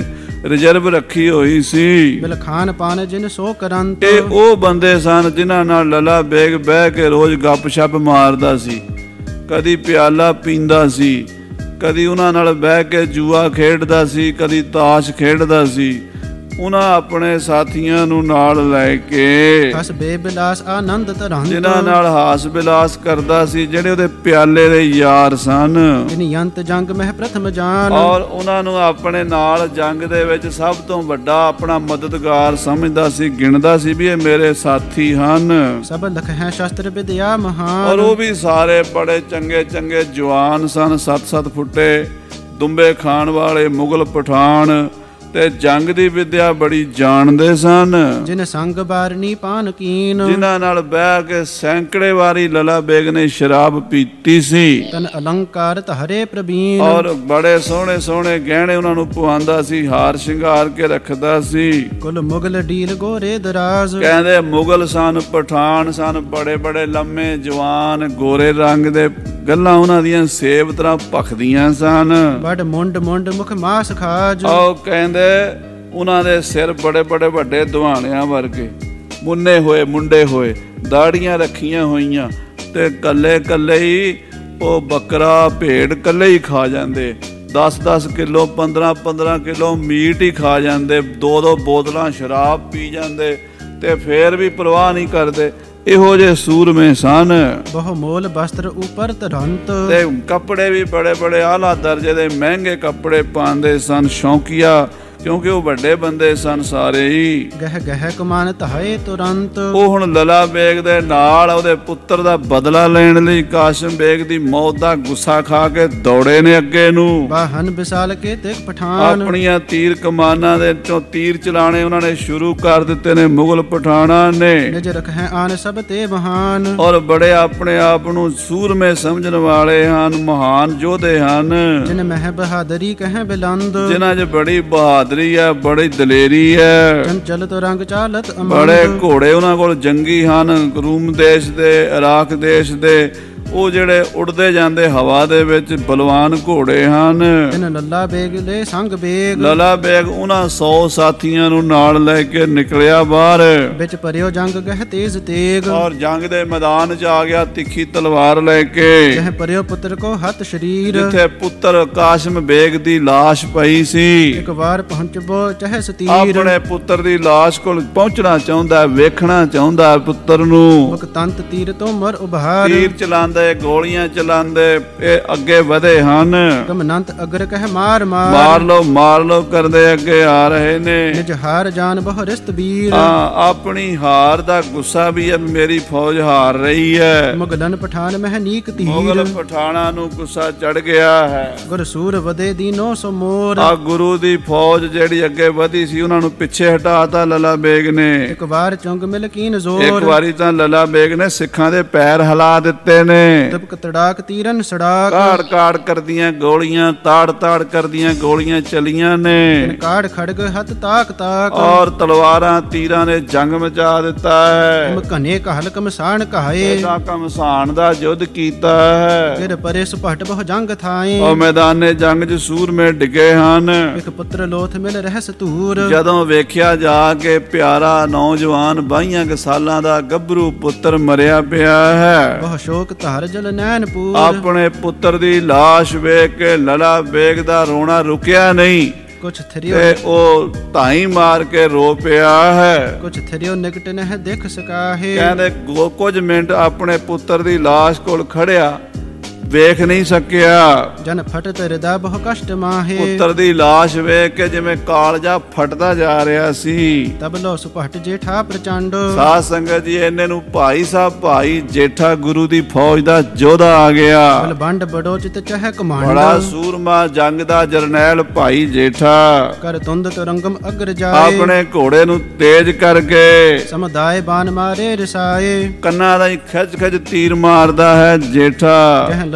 ਰਿਜ਼ਰਵ ਰੱਖੀ ਹੋਈ ਸੀ। ਬਿਲ ਖਾਨ ਪਾਨ ਜਿਨ ਸੋ ਕਰੰਤ। ਇਹ ਉਹ ਬੰਦੇ ਸਨ ਜਿਨ੍ਹਾਂ ਨਾਲ ਲਲਾ ਬੇਗ ਬਹਿ ਕੇ ਰੋਜ਼ ਗੱਪ-ਸ਼ੱਪ ਮਾਰਦਾ ਸੀ, ਕਦੀ ਪਿਆਲਾ ਪੀਂਦਾ ਸੀ, ਕਦੀ ਉਹਨਾਂ ਨਾਲ ਬਹਿ ਕੇ ਜੂਆ ਖੇਡਦਾ ਸੀ, ਕਦੀ ਤਾਸ਼ ਖੇਡਦਾ ਸੀ। ਉਹਨਾਂ ਆਪਣੇ ਸਾਥੀਆਂ ਨੂੰ ਨਾਲ ਲੈ ਕੇ ਹਸ ਬੇਬਿਲਾਸ ਆਨੰਦ ਧਰੰਤ। ਜਿਨ੍ਹਾਂ ਨਾਲ ਹਾਸ ਬਿਲਾਸ ਕਰਦਾ ਸੀ, ਜਿਹੜੇ ਉਹਦੇ ਪਿਆਲੇ ਦੇ ਯਾਰ ਸਨ। ਜਿਨ ਯੰਤ ਜੰਗ ਮਹਿ ਪ੍ਰਥਮ ਜਾਨ। ਔਰ ਉਹਨਾਂ ਨੂੰ ਆਪਣੇ ਨਾਲ ਜੰਗ ਦੇ ਵਿੱਚ ਸਭ ਤੋਂ ਵੱਡਾ ਆਪਣਾ ਮਦਦਗਾਰ ਸਮਝਦਾ ਸੀ, ਗਿਣਦਾ ਸੀ ਵੀ ਇਹ ਮੇਰੇ ਸਾਥੀ ਹਨ। ਸਭ ਲਖ ਹੈ ਸ਼ਸਤਰ ਵਿਦਿਆ ਮਹਾਨ। ਔਰ ਉਹ ਵੀ ਸਾਰੇ ਬੜੇ ਚੰਗੇ ਚੰਗੇ ਜਵਾਨ ਸਨ, 7-7 ਫੁੱਟੇ ਦੁੰਬੇ ਖਾਣ ਵਾਲੇ ਮੁਗਲ ਪਠਾਨ, ਤੇ ਜੰਗ ਦੀ ਵਿਦਿਆ ਬੜੀ ਜਾਣਦੇ ਸਨ। ਜਿਨ ਸੰਗ ਬਾਰਨੀ ਪਾਨ ਕੀਨ। ਜਿਨ੍ਹਾਂ ਨਾਲ ਬਹਿ ਕੇ ਸੈਂਕੜੇ ਵਾਰੀ ਲਲਾ ਬੇਗ ਨੇ ਸ਼ਰਾਬ ਪੀਤੀ ਸੀ। ਤਨ ਅਲੰਕਾਰ ਧਰੇ ਪ੍ਰਬੀਨ। ਔਰ ਬੜੇ ਸੋਹਣੇ ਸੋਹਣੇ ਗਹਿਣੇ ਉਹਨਾਂ ਨੂੰ ਪਵਾਉਂਦਾ ਸੀ, ਹਾਰ ਸ਼ਿੰਗਾਰ ਕੇ ਰੱਖਦਾ ਸੀ। ਕੁਲ ਮੁਗਲ ਡੀਲ ਗੋਰੇ ਦਰਾਜ਼। ਕਹਿੰਦੇ ਮੁਗਲ ਸਨ, ਪਠਾਨ ਸਨ, ਬੜੇ ਬੜੇ ਲੰਮੇ ਜਵਾਨ ਗੋਰੇ ਰੰਗ ਦੇ, ਗੱਲਾਂ ਉਹਨਾਂ ਦੀਆਂ ਸੇਬ ਤਰ੍ਹਾਂ ਭਖਦੀਆਂ ਸਨ। ਬੜ ਮੁੰਡ ਮੁੰਡ ਮੁਖ ਮਾਸ ਖਾਜ। ਉਹ ਕਹਿੰਦੇ ਉਹਨਾਂ ਦੇ ਸਿਰ ਬੜੇ ਬੜੇ ਵੱਡੇ ਦੁਹਾਣਿਆਂ ਵਰਗੇ, ਮੁੰਨੇ ਹੋਏ ਮੁੰਡੇ ਹੋਏ, ਦਾੜੀਆਂ ਰੱਖੀਆਂ ਹੋਈਆਂ, ਤੇ ਕੱਲੇ ਕੱਲੇ ਹੀ ਉਹ ਬੱਕਰਾ ਭੇਡ ਕੱਲੇ ਹੀ ਖਾ ਜਾਂਦੇ। 10-10 ਕਿਲੋ 15-15 ਕਿਲੋ ਮੀਟ ਹੀ ਖਾ ਜਾਂਦੇ, 2-2 ਬੋਤਲਾਂ ਸ਼ਰਾਬ ਪੀ ਜਾਂਦੇ, ਤੇ ਫੇਰ ਵੀ ਪਰਵਾਹ ਨਹੀਂ ਕਰਦੇ। ਇਹੋ ਜਿਹੇ ਸੂਰਮੇ ਸਨ। ਬਹੁ ਮੋਲ ਵਸਤਰ ਉਪਰ ਧਰੰਤ। ਤੇ ਕੱਪੜੇ ਵੀ ਬੜੇ ਬੜੇ ਆਲਾ ਦਰਜੇ ਦੇ ਮਹਿੰਗੇ ਕੱਪੜੇ ਪਾਉਂਦੇ ਸਨ, ਸ਼ੌਕੀਆ, ਕਿਉਂਕਿ ਉਹ ਵੱਡੇ ਬੰਦੇ ਸਨ ਸਾਰੇ ਹੀ। ਗਹਿ ਗਹਿ ਕਮਾਨ ਧਾਏ ਤੁਰੰਤ। ਉਹ ਹੁਣ ਲਲਾ ਬੇਗ ਦੇ ਨਾਲ ਉਹਦੇ ਪੁੱਤਰ ਦਾ ਬਦਲਾ ਲੈਣ ਲਈ ਕਾਸ਼ਮ ਬੇਗ ਦੀ ਮੌਤ ਦਾ ਗੁੱਸਾ ਖਾ ਕੇ ਦੌੜੇ ਨੇ ਅੱਗੇ ਨੂੰ। ਬਾਹਨ ਵਿਸਾਲ ਕੇ ਤੇ ਪਠਾਨ। ਆਪਣੀਆਂ ਤੀਰ ਕਮਾਨਾਂ ਦੇ ਚੋਂ ਤੀਰ ਚਲਾਣੇ ਉਹਨਾਂ ਨੇ ਸ਼ੁਰੂ ਕਰ ਦਿੱਤੇ ਨੇ ਮੁਗਲ ਪਠਾਨਾਂ ਨੇ। ਨਿਜ ਰਖੈ ਆਨ ਸਭ ਤੇ ਮਹਾਨ। ਔਰ ਬੜੇ ਆਪਣੇ ਆਪ ਨੂੰ ਸੂਰਮੇ ਸਮਝਣ ਵਾਲੇ ਹਨ, ਮਹਾਨ ਯੋਧੇ ਹਨ। ਜਿਨ ਮਹਿ ਬਹਾਦਰੀ ਕਹਿ ਬਿਲੰਦ। ਜਿਨ੍ਹਾਂ 'ਚ ਬੜੀ ਬਹਾਦਰੀ ਹੈ, ਬੜੀ ਦਲੇਰੀ ਹੈ। ਚੰਚਲ ਤੋਂ ਰੰਗ ਚਾਲਤ ਅਮੰਦ। ਬੜੇ ਘੋੜੇ ਉਹਨਾਂ ਕੋਲ ਜੰਗੀ ਹਨ, ਰੂਮ ਦੇਸ਼ ਦੇ, ਇਰਾਕ ਦੇਸ਼ ਦੇ, ਉਹ ਜਿਹੜੇ ਉੜਦੇ ਜਾਂਦੇ ਹਵਾ ਦੇ ਵਿੱਚ ਬਲਵਾਨ ਘੋੜੇ ਹਨ। ਤਿਨ ਲੱਲਾ ਬੇਗ ਲੈ ਸੰਗ ਬੇਗ। ਲਲਾ ਬੇਗ ਉਹਨਾਂ 100 ਸਾਥੀਆਂ ਨੂੰ ਨਾਲ ਲੈ ਕੇ ਨਿਕਲਿਆ ਬਾਹਰ। ਵਿੱਚ ਪਰਿਓ ਜੰਗ ਗਹਿ ਤੇਜ਼ ਤੇਗ। ਔਰ ਜੰਗ ਦੇ ਮੈਦਾਨ 'ਚ ਆ ਗਿਆ ਤਿੱਖੀ ਤਲਵਾਰ ਲੈ ਕੇ। ਗਹਿ ਪਰਿਓ ਪੁੱਤਰ ਕੋ ਹੱਥ ਸ਼ਰੀਰ। ਜਿੱਥੇ ਪੁੱਤਰ ਕਾਸ਼ਮ ਬੇਗ ਦੀ ਲਾਸ਼ ਪਈ ਸੀ। ਇੱਕ ਵਾਰ ਪਹੁੰਚਬੋ ਚਾਹੇ ਸਤੀਰ। ਆਪਣੇ ਪੁੱਤਰ ਦੀ ਲਾਸ਼ ਕੋਲ ਪਹੁੰਚਣਾ ਚਾਹੁੰਦਾ, ਵੇਖਣਾ ਚਾਹੁੰਦਾ ਪੁੱਤਰ ਨੂੰ। ਮੁਕ ਤੰਤ ਤੀਰ ਤੋਂ ਮਰ ਉਭਾਰ। ਤੀਰ ਚਲਾਉਂਦੇ, ਗੋਲੀਆਂ ਚਲਾਉਂਦੇ, ਇਹ ਅੱਗੇ ਵਧੇ ਹਨ। ਕਮਨੰਤ ਅਗਰ ਕਹਿ ਮਾਰ ਮਾਰ ਲੋ ਕਰਦੇ ਅੱਗੇ ਆ ਰਹੇ ਨੇ। ਨਿਜ ਹਾਰ ਜਾਨ ਬਹੁ ਰਿਸ਼ਤ ਵੀਰ। ਆਪਣੀ ਹਾਰ ਦਾ ਗੁੱਸਾ ਵੀ ਹੈ, ਮੇਰੀ ਫੌਜ ਹਾਰ ਰਹੀ ਹੈ। ਮੁਗਲਨ ਪਠਾਨ ਮਹਿ ਨੀਕ ਤੀਰ। ਮੁਗਲ ਪਠਾਨਾਂ ਨੂੰ ਗੁੱਸਾ ਚੜ ਗਿਆ ਹੈ। ਗੁਰ ਸੂਰ ਵਦੇ ਦੀਨੋ ਸੋ ਮੋਰ। ਆ ਗੁਰੂ ਦੀ ਫੌਜ ਜਿਹੜੀ ਅੱਗੇ ਵਧੀ ਸੀ, ਉਹਨਾਂ ਨੂੰ ਪਿੱਛੇ ਹਟਾਤਾ ਲਲਾ ਬੇਗ ਨੇ। ਇੱਕ ਵਾਰ ਚੁੰਗ ਮਿਲ ਕੀਨ ਜ਼ੋਰ। ਇੱਕ ਵਾਰੀ ਤਾਂ ਲਲਾ ਬੇਗ ਨੇ ਸਿੱਖਾਂ ਦੇ ਪੈਰ ਹਿਲਾ ਦਿੱਤੇ ਨੇ। ਤਪਕ ਤੜਾਕ ਤੀਰਨ ਸੜਾਕ। ਕਾੜ ਕਾੜ ਕਰਦੀਆਂ ਗੋਲੀਆਂ, ਤਾੜ ਤਾੜ ਕਰਦੀਆਂ ਗੋਲੀਆਂ ਚਲੀਆਂ ਨੇ। ਕਾੜ ਖੜਗ ਹੱਥ ਤਾਕ ਤਾਕ। ਔਰ ਤਲਵਾਰਾਂ ਤੀਰਾਂ ਨੇ ਜੰਗ ਮਚਾ ਦਿੱਤਾ ਹੈ। ਘਨੇ ਕਹਲ ਕਮਸਾਨ ਕਹਾਏ। ਇਹਦਾ ਕਮਸਾਨ ਦਾ ਯੁੱਧ ਕੀਤਾ ਹੈ। ਫਿਰ ਪਰੇ ਸੁਪਹਟ ਬਹੁ ਜੰਗ ਥਾਏ। ਉਹ ਮੈਦਾਨੇ ਜੰਗ 'ਚ ਸੂਰਮੇ ਡਿੱਗੇ ਹਨ। ਇੱਕ ਪੁੱਤਰ ਲੋਥ ਮਿਲ ਰਹਿ ਸਤੂਰ। ਜਦੋਂ ਵੇਖਿਆ ਜਾ ਕੇ ਪਿਆਰਾ ਨੌਜਵਾਨ 22 ਸਾਲਾਂ ਦਾ ਗੱਭਰੂ ਪੁੱਤਰ ਮਰਿਆ ਪਿਆ ਹੈ। ਬਹੁ ਸ਼ੋਕ ਧਾਰ ਜਲ ਨੈਣ ਪੂਰ। ਆਪਣੇ ਪੁੱਤਰ ਦੀ ਲਾਸ਼ ਵੇਖ ਕੇ ਲਲਾ ਬੇਗ ਦਾ ਰੋਣਾ ਰੁਕਿਆ ਨਹੀਂ। ਕੁਛ ਥਰਿਓ ਤੇ ਉਹ ਧਾਈ ਮਾਰ ਕੇ ਰੋ ਪਿਆ ਹੈ। ਕੁਛ ਥਰਿਓ ਨਿਕਟ ਨਹਿ ਦੇਖ ਸਕਾਹੇ। ਕਹਿੰਦੇ ਕੁਝ ਮਿੰਟ ਆਪਣੇ ਪੁੱਤਰ ਦੀ ਲਾਸ਼ ਕੋਲ ਖੜਿਆ, ਵੇਖ ਨਹੀਂ ਸਕਿਆ। ਜਨ ਫਟਤ ਹਿਰਦਾ ਬਹੁ ਕਸ਼ਟ ਮਾਹੇ। ਪੁੱਤਰ ਦੀ ਲਾਸ਼ ਵੇਖ ਕੇ ਜਿਵੇਂ ਕਾਲਜਾ ਫਟਦਾ ਜਾ ਰਿਹਾ ਸੀ। ਤਬ ਲੋ ਸੁਪਹਟ ਜੇਠਾ ਪ੍ਰਚੰਡ। ਸਾਧ ਸੰਗਤ ਜੀ, ਇਹਨੇ ਨੂੰ ਭਾਈ ਸਾਹਿਬ ਭਾਈ ਜੇਠਾ ਗੁਰੂ ਦੀ ਫੌਜ ਦਾ ਯੋਧਾ ਆ ਗਿਆ। ਬਲ ਬੰਡ ਬੜੋ ਚਿਤ ਚਾਹੇ ਕਮਾਂਡ। ਬੜਾ ਸੂਰਮਾ ਜੰਗ ਦਾ ਜਰਨੈਲ ਭਾਈ ਜੇਠਾ। ਕਰ ਤੁੰਦ ਤੁਰੰਗਮ ਅਗਰ ਜਾਏ। ਆਪਣੇ ਘੋੜੇ ਨੂੰ ਤੇਜ਼ ਕਰਕੇ ਸਮਦਾਏ ਬਾਨ ਮਾਰੇ ਰਸਾਏ। ਕੰਨਾਂ ਦਾ ਹੀ ਖਿੱਚ ਖਿੱਚ ਤੀਰ ਮਾਰਦਾ ਹੈ ਜੇਠਾ। ਕਹਿ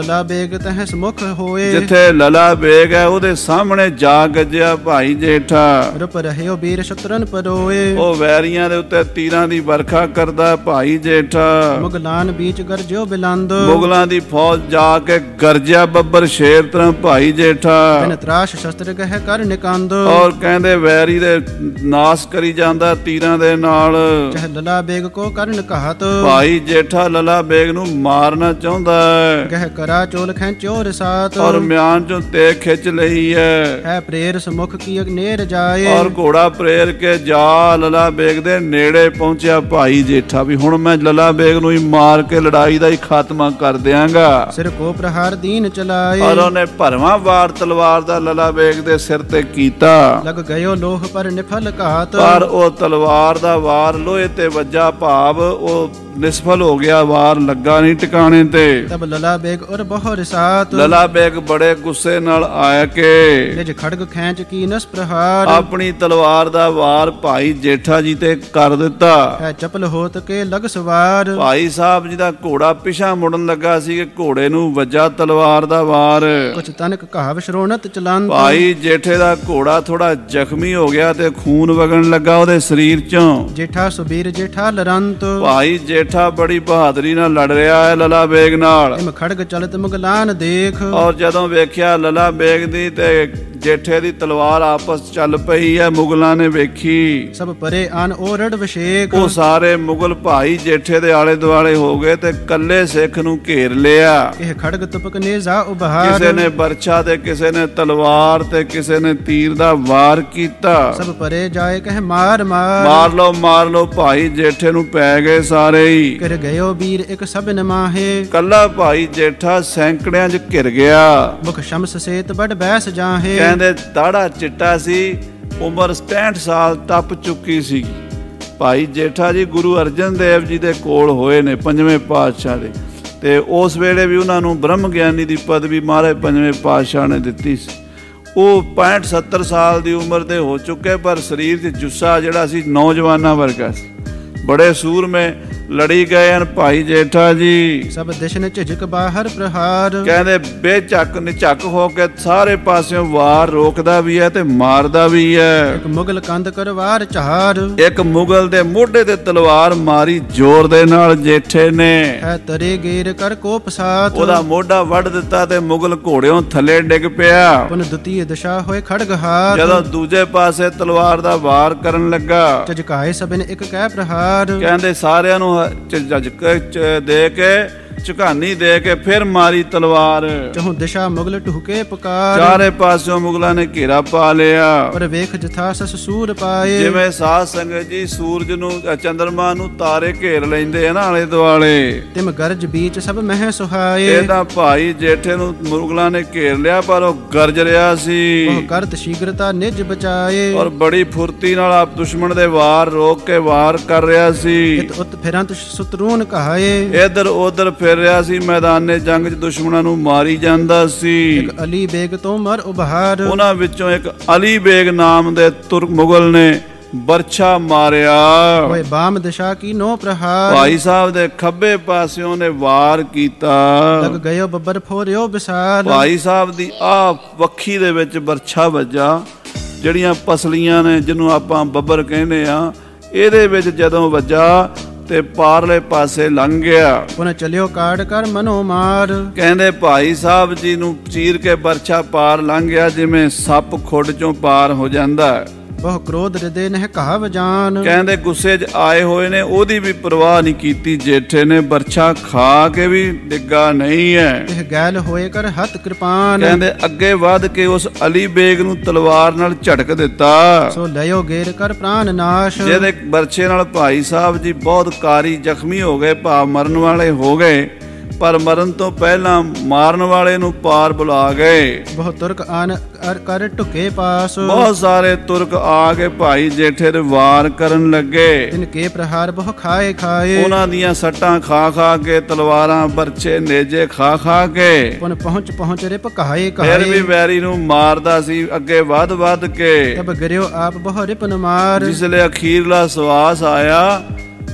ਲਲਾ ਬੇਗ ਤਹਿ ਸਮੁਖ ਹੋਏ। ਜਿੱਥੇ ਲਲਾ ਬੇਗ ਹੈ ਉਹਦੇ ਸਾਹਮਣੇ ਜਾ ਗੱਜਿਆ ਭਾਈ ਜੇਠਾ। ਰੁਪ ਰਹਿਓ ਵੀਰ ਸ਼ਤਰਨ ਪਰੋਏ। ਉਹ ਵੈਰੀਆਂ ਦੇ ਉੱਤੇ ਤੀਰਾਂ ਦੀ ਵਰਖਾ ਕਰਦਾ ਭਾਈ ਜੇਠਾ। ਮੁਗਲਾਨ ਬੀਚ ਗਰਜਿਓ ਬਿਲੰਦ। ਮੁਗਲਾਂ ਦੀ ਫੌਜ ਜਾ ਕੇ ਗਰਜਿਆ ਬੱਬਰ ਸ਼ੇਰ ਤਰ੍ਹਾਂ ਭਾਈ ਜੇਠਾ। ਬਿਨ ਤਰਾਸ਼ ਸ਼ਸਤਰ ਗਹਿ ਕਰ ਨਿਕੰਦ। ਔਰ ਕਹਿੰਦੇ ਵੈਰੀ ਦੇ ਨਾਸ ਕਰੀ ਜਾਂਦਾ ਤੀਰਾਂ ਦੇ ਨਾਲ। ਚਾਹੇ ਲਲਾ ਬੇਗ ਕੋ ਕਰਨ ਕਹਤ। ਭਾਈ ਜੇਠਾ ਲਲਾ ਬੇਗ ਨੂੰ ਮਾਰਨਾ ਚਾਹੁੰਦਾ ਹੈ। ਗਹਿ ਕਰਾ ਚੋਲ ਖੈਂਚੋ ਰਸਾਤ। ਔਰ ਮਿਆਨ ਚੋਂ ਤੇ ਖਿੱਚ ਲਈ ਹੈ ਪ੍ਰੇਰ ਸਮੁਖ ਕੀ ਨੇਰ ਜਾਏ। ਔਰ ਘੋੜਾ ਪ੍ਰੇਰ ਕੇ ਜਾ ਲਲਾ ਬੇਗ ਦੇ ਨੇੜੇ ਪਹੁੰਚਿਆ ਭਾਈ ਜੇਠਾ ਵੀ ਹੁਣ ਮੈਂ ਲਲਾ ਬੇਗ ਨੂੰ ਹੀ ਮਾਰ ਕੇ ਲੜਾਈ ਦਾ ਹੀ ਖਾਤਮਾ ਕਰ ਦਿਆਂਗਾ। ਸਿਰ ਕੋ ਪ੍ਰਹਾਰ ਦੀਨ ਚਲਾਏ। ਔਰ ਉਹਨੇ ਭਰਵਾਂ ਵਾਰ ਤਲਵਾਰ ਦਾ ਲਲਾ ਬੇਗ ਦੇ ਸਿਰ ਤੇ ਕੀਤਾ। ਲਗ ਗਇਓ ਲੋਹ ਪਰ ਨਿਫਲ ਘਾਤ। ਪਰ ਉਹ ਤਲਵਾਰ ਦਾ ਵਾਰ ਲੋਹੇ ਤੇ ਵੱਜਾ ਭਾਵ ਉਹ ਨਿਸਫਲ ਹੋ ਗਿਆ, ਵਾਰ ਲੱਗਾ ਨਹੀਂ ਟਿਕਾਣੇ ਤੇ। ਤਬ ਲਲਾ ਬੇਗ ਔਰ ਬਹੁ ਰਸਾਤ। ਲਲਾ ਬੇਗ ਬੜੇ ਗੁੱਸੇ ਨਾਲ ਆਇਆ ਕਿ ਨਿਜ ਖੜਗ ਖੈਂਚ ਕੀ ਨਸ ਪ੍ਰਹਾਰ। ਆਪਣੀ ਤਲਵਾਰ ਦਾ ਵਾਰ ਭਾਈ ਜੇਠਾ ਜੀ ਤੇ ਕਰ ਦਿੱਤਾ। ਹੈ ਚਪਲ ਹੋਤ ਕੇ ਲਗ ਸਵਾਰ। ਭਾਈ ਸਾਹਿਬ ਜੀ ਦਾ ਘੋੜਾ ਪਿਛਾ ਮੁੜਨ ਲੱਗਾ ਸੀ ਕਿ ਘੋੜੇ ਨੂੰ ਵੱਜਾ ਤਲਵਾਰ ਦਾ ਵਾਰ। ਕੁਛ ਤਨਕ ਕਹਾਵ ਸ਼ਰੋਣਤ ਚਲੰਤ। ਭਾਈ ਜੇਠੇ ਦਾ ਘੋੜਾ ਥੋੜਾ ਜ਼ਖਮੀ ਹੋ ਗਿਆ ਤੇ ਖੂਨ ਵਗਣ ਲੱਗਾ ਉਹਦੇ ਸਰੀਰ ਚੋਂ। ਜੇਠਾ ਸੁਬੀਰ ਜੇਠਾ ਲਰੰਤ। ਭਾਈ ਜੇਠਾ ਬੜੀ ਬਹਾਦਰੀ ਨਾਲ ਲੜ ਰਿਹਾ ਹੈ ਲਲਾ ਬੇਗ ਨਾਲ। ਇਮ ਖੜਗ ਚਲਤ ਮੁਗਲਾਨ ਦੇਖ। ਔਰ ਜਦੋਂ ਵੇਖਿਆ ਲਲਾ ਬੇਗ ਦੀ ਤੇ ਜੇਠੇ ਦੀ ਤਲਵਾਰ ਆਪਸ ਚੱਲ ਪਈ ਹੈ, ਮੁਗਲਾਂ ਨੇ ਵੇਖੀ। ਸਭ ਪਰੇ ਆਨ ਓਰੜ ਵਿਸ਼ੇਕ। ਉਹ ਸਾਰੇ ਮੁਗਲ ਭਾਈ ਜੇਠੇ ਦੇ ਆਲੇ ਦੁਆਲੇ ਹੋ ਗਏ ਤੇ ਕੱਲੇ ਸਿੱਖ ਨੂੰ ਘੇਰ ਲਿਆ। ਇਹ ਖੜਗ ਤੁਪਕ ਨੇਜ਼ਾ ਉਬਹਾਰ। ਕਿਸੇ ਨੇ ਬਰਛਾ ਤੇ ਕਿਸੇ ਨੇ ਤਲਵਾਰ ਤੇ ਕਿਸੇ ਨੇ ਤੀਰ ਦਾ ਵਾਰ ਕੀਤਾ। ਸਭ ਪਰੇ ਜਾਏ ਕਹਿ ਮਾਰ ਮਾਰ। ਮਾਰ ਲਓ ਭਾਈ ਜੇਠੇ ਨੂੰ ਪੈ ਗਏ ਸਾਰੇ ਹੀ। ਕਰ ਗਇਓ ਵੀਰ ਇੱਕ ਸਭ ਨਮਾਹੇ। ਕੱਲਾ ਭਾਈ ਜੇਠਾ ਸੈਂਕੜਿਆਂ 'ਚ ਘਿਰ ਗਿਆ। ਮੁਖ ਸ਼ਮਸ ਸੇਤ ਬੜ ਬੈਸ ਜਾਹੇ। ਕਹਿੰਦੇ ਦਾੜਾ ਚਿੱਟਾ ਸੀ, ਉਮਰ 65 ਸਾਲ ਟੱਪ ਚੁੱਕੀ ਸੀ। ਭਾਈ ਜੇਠਾ ਜੀ ਗੁਰੂ ਅਰਜਨ ਦੇਵ ਜੀ ਦੇ ਕੋਲ ਹੋਏ ਨੇ ਪੰਜਵੇਂ ਪਾਤਸ਼ਾਹ ਦੇ, ਤੇ ਉਸ ਵੇਲੇ ਵੀ ਉਹਨਾਂ ਨੂੰ ਬ੍ਰਹਮ ਗਿਆਨੀ ਦੀ ਪਦਵੀ ਮਹਾਰਾਜ ਪੰਜਵੇਂ ਪਾਤਸ਼ਾਹ ਨੇ ਦਿੱਤੀ ਸੀ। ਉਹ 65-70 ਸਾਲ ਦੀ ਉਮਰ ਦੇ ਹੋ ਚੁੱਕੇ, ਪਰ ਸਰੀਰ 'ਚ ਜੁੱਸਾ ਜਿਹੜਾ ਸੀ ਨੌਜਵਾਨਾਂ ਵਰਗਾ ਸੀ। ਬੜੇ ਸੂਰਮੇ ਲੜੀ ਗਏ ਹਨ ਭਾਈ ਜੇਠਾ ਜੀ। ਸਭ ਦਿਸ਼ਨ ਝਿਜਕ ਬਾਹਰ ਪ੍ਰਹਾਰ। ਕਹਿੰਦੇ ਬੇਝੱਕ ਨਿਝੱਕ ਹੋ ਕੇ ਸਾਰੇ ਪਾਸਿਓਂ ਵਾਰ ਰੋਕਦਾ ਵੀ ਹੈ ਤੇ ਮਾਰਦਾ ਵੀ ਹੈ। ਇੱਕ ਮੁਗਲ ਕੰਧ ਕਰ ਵਾਰ ਚਾਰ। ਇੱਕ ਮੁਗਲ ਦੇ ਮੋਢੇ ਤੇ ਤਲਵਾਰ ਮਾਰੀ ਜ਼ੋਰ ਦੇ ਨਾਲ ਜੇਠੇ ਨੇ। ਹੈ ਤਰੇ ਗੇਰ ਕਰ ਕੋਪ ਸਾਥ। ਉਹਦਾ ਮੋਢਾ ਵੱਢ ਦਿੱਤਾ ਤੇ ਮੁਗਲ ਘੋੜਿਓਂ ਥੱਲੇ ਡਿੱਗ ਪਿਆ। ਪੁਨ ਦੁਤੀਏ ਦਿਸ਼ਾ ਹੋਏ ਖੜਗ ਹਾਰ। ਜਦੋਂ ਦੂਜੇ ਪਾਸੇ ਤਲਵਾਰ ਦਾ ਵਾਰ ਕਰਨ ਲੱਗਾ, ਝਜਕਾਏ ਸਭਨ ਇੱਕ ਕਹਿ ਪ੍ਰਹਾਰ। ਕਹਿੰਦੇ ਸਾਰਿਆਂ ਨੂੰ ਝਜਕ ਦੇ ਕੇ ਝਕਾਨੀ ਦੇ ਕੇ ਫਿਰ ਮਾਰੀ ਤਲਵਾਰ। ਚਹੂ ਦਿਸ਼ਾ ਮੁਗਲ ਢੁਕੇ ਪੁਕਾਰ। ਚਾਰੇ ਪਾਸਿਓਂ ਮੁਗਲਾਂ ਨੇ ਘੇਰਾ ਪਾ ਲਿਆ। ਪਰ ਵੇਖ ਜਥਾ ਸਸ ਸੂਰ ਪਾਏ। ਜਿਵੇਂ ਸਾਧ ਸੰਗਤ ਜੀ ਸੂਰਜ ਨੂੰ ਚੰਦਰਮਾ ਨੂੰ ਤਾਰੇ ਘੇਰ ਲੈਂਦੇ ਆ ਨਾ ਆਲੇ ਦੁਆਲੇ, ਤਿਮ ਗਰਜ ਬੀਚ ਸਭ ਮਹਿ ਸੁਹਾਏ। ਇਹਦਾ ਭਾਈ ਜੇਠੇ ਨੂੰ ਮੁਗਲਾਂ ਨੇ ਘੇਰ ਲਿਆ, ਪਰ ਉਹ ਗਰਜ ਰਿਹਾ ਸੀ। ਉਹ ਕਰਤ ਸ਼ੀਗਰਤਾ ਨਿਜ ਬਚਾਏ। ਔਰ ਬੜੀ ਫੁਰਤੀ ਨਾਲ ਆਪ ਦੁਸ਼ਮਣ ਦੇ ਵਾਰ ਰੋਕ ਕੇ ਵਾਰ ਕਰ ਰਿਹਾ ਸੀ। ਇਤ ਉਤ ਫਿਰੰਤ ਸੁਤਰੂਨ ਕਹਾਏ। ਇਧਰ ਉਧਰ ਫਿਰ ਰਿਹਾ ਸੀ, ਮੈਦਾਨੇ ਜੰਗ 'ਚ ਦੁਸ਼ਮਣਾਂ ਨੂੰ ਮਾਰੀ ਜਾਂਦਾ ਸੀ। ਇੱਕ ਅਲੀ ਬੇਗ ਤੋਂ ਮਰ ਉਬਹਾਰ। ਉਹਨਾਂ ਵਿੱਚੋਂ ਇੱਕ ਅਲੀ ਬੇਗ ਨਾਮ ਦੇ ਤੁਰਕ ਮੁਗਲ ਨੇ ਬਰਛਾ ਮਾਰਿਆ। ਓਏ ਬਾਮ ਦਿਸ਼ਾ ਕੀ ਨੋ ਪ੍ਰਹਾਰ। ਭਾਈ ਸਾਹਿਬ ਦੇ ਖੱਬੇ ਪਾਸਿਓਂ ਨੇ ਵਾਰ ਕੀਤਾ। ਲਗ ਗਇਓ ਬੱਬਰ ਫੋਰਿਓ ਵਿਸਾਲ। ਭਾਈ ਸਾਹਿਬ ਦੀ ਆ ਵੱਖੀ ਦੇ ਵਿੱਚ ਬਰਛਾ ਵੱਜਾ, ਜਿਹੜੀਆਂ ਪਸਲੀਆਂ ਨੇ ਜਿਹਨੂੰ ਆਪਾਂ ਬੱਬਰ ਕਹਿੰਦੇ ਆ, ਇਹਦੇ ਵਿੱਚ ਜਦੋਂ ਵੱਜਾ ਤੇ ਪਾਰਲੇ ਪਾਸੇ ਲੰਘ ਗਿਆ। ਪੁਨ ਚਲਿਓ ਕਾੜ ਕਰ ਮਨੋ ਮਾਰ। ਕਹਿੰਦੇ ਭਾਈ ਸਾਹਿਬ ਜੀ ਨੂੰ ਚੀਰ ਕੇ ਬਰਛਾ ਪਾਰ ਲੰਘ ਗਿਆ, ਜਿਵੇਂ ਸੱਪ ਖੁੱਡ ਚੋਂ ਪਾਰ ਹੋ ਜਾਂਦਾ ਹੈ। ਬਹੁ ਕ੍ਰੋਧ ਹਿਰਦੇ ਨਹਿ ਕਹਾਵ ਜਾਨ। ਕਹਿੰਦੇ ਗੁੱਸੇ 'ਚ ਆਏ ਹੋਏ ਨੇ, ਉਹਦੀ ਵੀ ਪਰਵਾਹ ਨਹੀਂ ਕੀਤੀ ਜੇਠੇ ਨੇ। ਬਰਛਾ ਖਾ ਕੇ ਵੀ ਡਿੱਗਾ ਨਹੀਂ ਹੈ। ਇਹ ਗੈਲ ਹੋਏ ਕਰ ਹੱਥ ਕਿਰਪਾਨ। ਕਹਿੰਦੇ ਅੱਗੇ ਵੱਧ ਕੇ ਉਸ ਅਲੀ ਬੇਗ ਨੂੰ ਤਲਵਾਰ ਨਾਲ ਝਟਕ ਦਿੱਤਾ। ਸੋ ਲਿਓ ਗੇਰ ਕਰ ਪ੍ਰਾਨ ਨਾਸ਼। ਜਿਹਦੇ ਬਰਛੇ ਨਾਲ ਭਾਈ ਸਾਹਿਬ ਜੀ ਬਹੁਤ ਕਾਰੀ ਜ਼ਖਮੀ ਹੋ ਗਏ, ਭਾਵ ਮਰਨ ਵਾਲੇ ਹੋ ਗਏ, ਪਰ ਮਰਨ ਤੋਂ ਪਹਿਲਾਂ ਮਾਰਨ ਵਾਲੇ ਨੂੰ ਪਾਰ ਬੁਲਾ ਗਏ। ਬਹੁਤ ਤੁਰਕ ਆਨ ਕਰ ਢੁਕੇ ਪਾਸ। ਬਹੁਤ ਸਾਰੇ ਤੁਰਕ ਆ ਕੇ ਭਾਈ ਜੇਠੇ ਦੇ ਵਾਰ ਕਰਨ ਲੱਗੇ। ਤਿਨ ਕੇ ਪ੍ਰਹਾਰ ਬਹੁ ਖਾਏ ਖਾਏ। ਉਹਨਾਂ ਦੀਆਂ ਸੱਟਾਂ ਖਾ ਖਾ ਕੇ, ਤਲਵਾਰਾਂ ਬਰਛੇ ਨੇਜੇ ਖਾ ਖਾ ਕੇ, ਪੁਨ ਪਹੁੰਚ ਰਿਪ ਕਹਾਏ ਫਿਰ ਕਹਾਏ। ਵੀ ਵੈਰੀ ਨੂੰ ਮਾਰਦਾ ਸੀ ਅੱਗੇ ਵੱਧ ਕੇ। ਤਬ ਗਿਰਿਓ ਆਪ ਬਹੁ ਰਿਪ ਨ ਮਾਰ। ਜਿਸਲੇ ਅਖੀਰਲਾ ਸਵਾਸ ਆਇਆ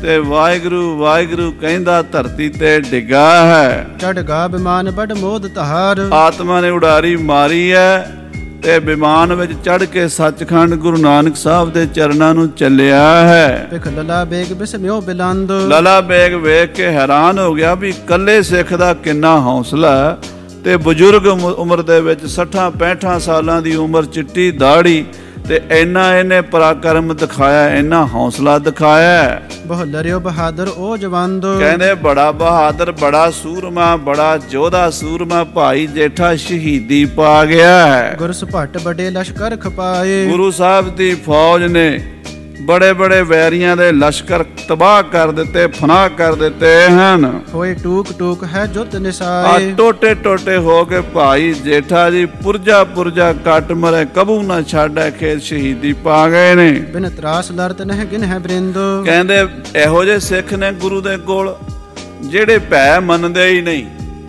ਤੇ ਵਾਹਿਗੁਰੂ ਵਾਹਿਗੁਰੂ ਕਹਿੰਦਾ ਧਰਤੀ ਤੇ ਡਿੱਗਾ ਹੈ। ਚੜ ਗਾ ਬਿਮਾਨ ਬੜ ਮੋਦ ਤਹਾਰ, ਆਤਮਾ ਨੇ ਉਡਾਰੀ ਮਾਰੀ ਹੈ ਤੇ ਵਿਮਾਨ ਵਿੱਚ ਚੜ ਕੇ ਸੱਚਖੰਡ ਗੁਰੂ ਨਾਨਕ ਸਾਹਿਬ ਦੇ ਚਰਨਾਂ ਨੂੰ ਚੱਲਿਆ ਹੈ। ਪਿਖ ਲਲਾ ਬੇਗ ਬਿਸਮਿਓ ਬਿਲੰਦ, ਲਲਾ ਬੇਗ ਵੇਖ ਕੇ ਹੈਰਾਨ ਹੋ ਗਿਆ ਵੀ ਇਕੱਲੇ ਸਿੱਖ ਦਾ ਕਿੰਨਾ ਹੌਸਲਾ ਤੇ ਬਜ਼ੁਰਗ ਉਮਰ ਦੇ ਵਿੱਚ 60-65 ਸਾਲਾਂ ਦੀ ਉਮਰ, ਚਿੱਟੀ ਦਾੜੀ ਤੇ ਇੰਨਾ ਇਹਨੇ ਪਰਾਕਰਮ ਦਿਖਾਇਆ, ਇੰਨਾ ਹੌਸਲਾ ਦਿਖਾਇਆ। ਬਹੁ ਲਰਿਓ ਬਹਾਦਰ ਉਹ ਜਵੰਦ, ਕਹਿੰਦੇ ਬੜਾ ਬਹਾਦਰ, ਬੜਾ ਸੂਰਮਾ, ਬੜਾ ਯੋਧਾ ਸੂਰਮਾ ਭਾਈ ਜੇਠਾ ਸ਼ਹੀਦੀ ਪਾ ਗਿਆ ਹੈ। ਗੁਰ ਸੁਭੱਟ ਬੜੇ ਲਸ਼ਕਰ ਖਪਾਏ, ਗੁਰੂ ਸਾਹਿਬ ਦੀ ਫੌਜ ਨੇ ਬੜੇ ਬੜੇ ਵੈਰੀਆਂ ਦੇ ਲਸ਼ਕਰ ਤਬਾਹ ਕਰ ਦਿੱਤੇ, ਫਨਾਹ ਕਰ ਦਿੱਤੇ ਹਨ। ਹੋਏ ਟੂਕ ਟੂਕ ਹੈ ਜੁੱਤ ਆ ਨਿਸਾਏ, ਟੋਟੇ ਟੋਟੇ ਹੋ ਕੇ ਭਾਈ ਜੇਠਾ ਜੀ ਪੁਰਜਾ ਪੁਰਜਾ ਕੱਟ ਮਰੇ, ਕਬੂ ਨਾ ਛਾੜੈ ਖੇਤ ਸ਼ਹੀਦੀ ਪਾ ਗਏ ਨੇ। ਬਿਨ ਤਰਾਸ ਲਰਤ ਨਹਿ ਗਿਨ ਹੈ ਬ੍ਰਿੰਦ, ਕਹਿੰਦੇ ਇਹੋ ਜਿਹੇ ਸਿੱਖ ਨੇ ਗੁਰੂ ਦੇ ਕੋਲ ਜਿਹੜੇ ਭੈ ਮੰਨਦੇ ਹੀ ਨਹੀਂ।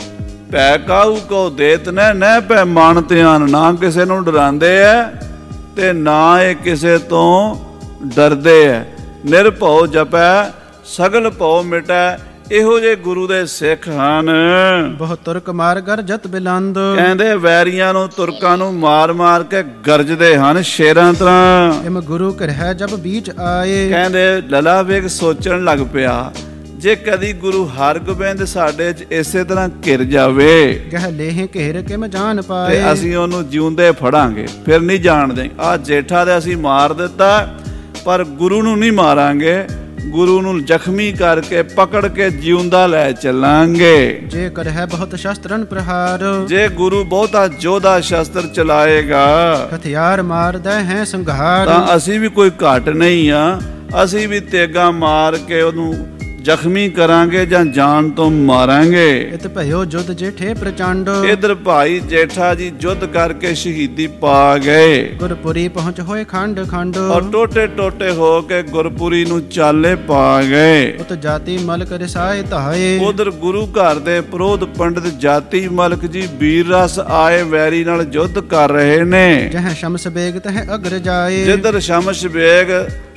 ਭੈ ਕਾਹੂ ਕੋ ਦੇਤ ਨਹਿ ਭੈ ਮਨ ਧਿਆਨ, ਨਾ ਕਿਸੇ ਨੂੰ ਡਰਾਉਂਦੇ ਐ ਤੇ ਨਾ ਇਹ ਕਿਸੇ ਤੋਂ ਡਰਦੇ ਐ। ਨਿਰਭਉ ਜਪੈ ਸਗਲ ਭਉ ਮਿਟੈ, ਇਹੋ ਜਿਹੇ ਗੁਰੂ ਦੇ ਸਿੱਖ ਹਨ। ਬਹੁ ਤੁਰਕ ਮਾਰ ਗਰਜਤ ਬਿਲੰਦ, ਕਹਿੰਦੇ ਵੈਰੀਆਂ ਨੂੰ ਤੁਰਕਾਂ ਨੂੰ ਮਾਰ ਮਾਰ ਕੇ ਗਰਜਦੇ ਹਨ ਸ਼ੇਰਾਂ ਤਰ੍ਹਾਂ। ਇਮ ਗੁਰੂ ਘਰ ਹੈ ਜਬ ਬੀਚ ਆਏ, ਕਹਿੰਦੇ ਲਲਾ ਵੇਗ ਸੋਚਣ ਲੱਗ ਪਿਆ, ਜੇ ਕਦੀ ਗੁਰੂ ਹਰਗੋਬਿੰਦ ਸਾਡੇ 'ਚ ਇਸੇ ਤਰ੍ਹਾਂ ਘਿਰ ਜਾਵੇ ਗਹਿ ਲੇਹ ਘੇਰ ਕੇ ਮੈਂ ਜਾਣ ਤੇ ਪਾਏ, ਅਸੀਂ ਉਹਨੂੰ ਜਿਉਂਦੇ ਫੜਾਂਗੇ, ਫਿਰ ਨਹੀਂ ਜਾਣਦੇ। ਆ ਜੇਠਾ ਦੇ ਅਸੀਂ ਮਾਰ ਦਿੱਤਾ ਪਰ ਗੁਰੂ ਨੂੰ ਨਹੀਂ ਮਾਰਾਂਗੇ, ਗੁਰੂ ਨੂੰ ਜ਼ਖਮੀ ਕਰਕੇ ਪਕੜ ਕੇ ਜਿਉਂਦਾ ਲੈ ਚੱਲਾਂਗੇ। ਜੇ ਕਰ ਹੈ ਬਹੁਤ ਸ਼ਸਤਰਨ ਪ੍ਰਹਾਰ, ਜੇ ਗੁਰੂ ਬਹੁਤਾ ਯੋਧਾ ਸ਼ਸਤਰ ਚਲਾਏਗਾ ਹਥਿਆਰ ਮਾਰਦਾ ਹੈ ਸੰਘਾਰ, ਤਾਂ ਅਸੀਂ ਵੀ ਕੋਈ ਘੱਟ ਨਹੀਂ ਆ, ਅਸੀਂ ਵੀ ਤੇਗਾ ਮਾਰ ਕੇ ਉਹਨੂੰ ਜ਼ਖਮੀ ਕਰਾਂਗੇ ਜਾਂ ਜਾਨ ਤੋਂ ਮਾਰਾਂਗੇ। ਇਤ ਭਇਓ ਜੁਦ ਜੇਠੇ ਪ੍ਰਚੰਡ, ਇਧਰ ਭਾਈ ਜੇਠਾ ਜੀ ਯੁੱਧ ਕਰਕੇ ਸ਼ਹੀਦੀ ਪਾ ਗਏ। ਗੁਰਪੁਰੀ ਪਹੁੰਚ ਹੋਏ ਖੰਡ ਖੰਡ, ਔਰ ਟੋਟੇ ਟੋਟੇ ਹੋ ਕੇ ਗੁਰਪੁਰੀ ਨੂੰ ਚਾਲੇ ਪਾ ਗਏ। ਉਤ ਜਾਤੀ ਮਲਕ ਰਿਸਾਏ ਧਾਏ, ਉਧਰ ਗੁਰੂ ਘਰ ਦੇ ਪ੍ਰੋਧ ਪੰਡਿਤ ਜਾਤੀ ਮਲਕ ਜੀ ਵੀਰ ਰਸ ਆਏ ਵੈਰੀ ਨਾਲ ਯੁੱਧ ਕਰ ਰਹੇ ਨੇ। ਜਹ ਸ਼ਮਸ ਬੇਗ ਤਹ ਅਗਰ ਜਾਏ, ਜਿੱਧਰ ਸ਼ਮਸ ਬੇਗ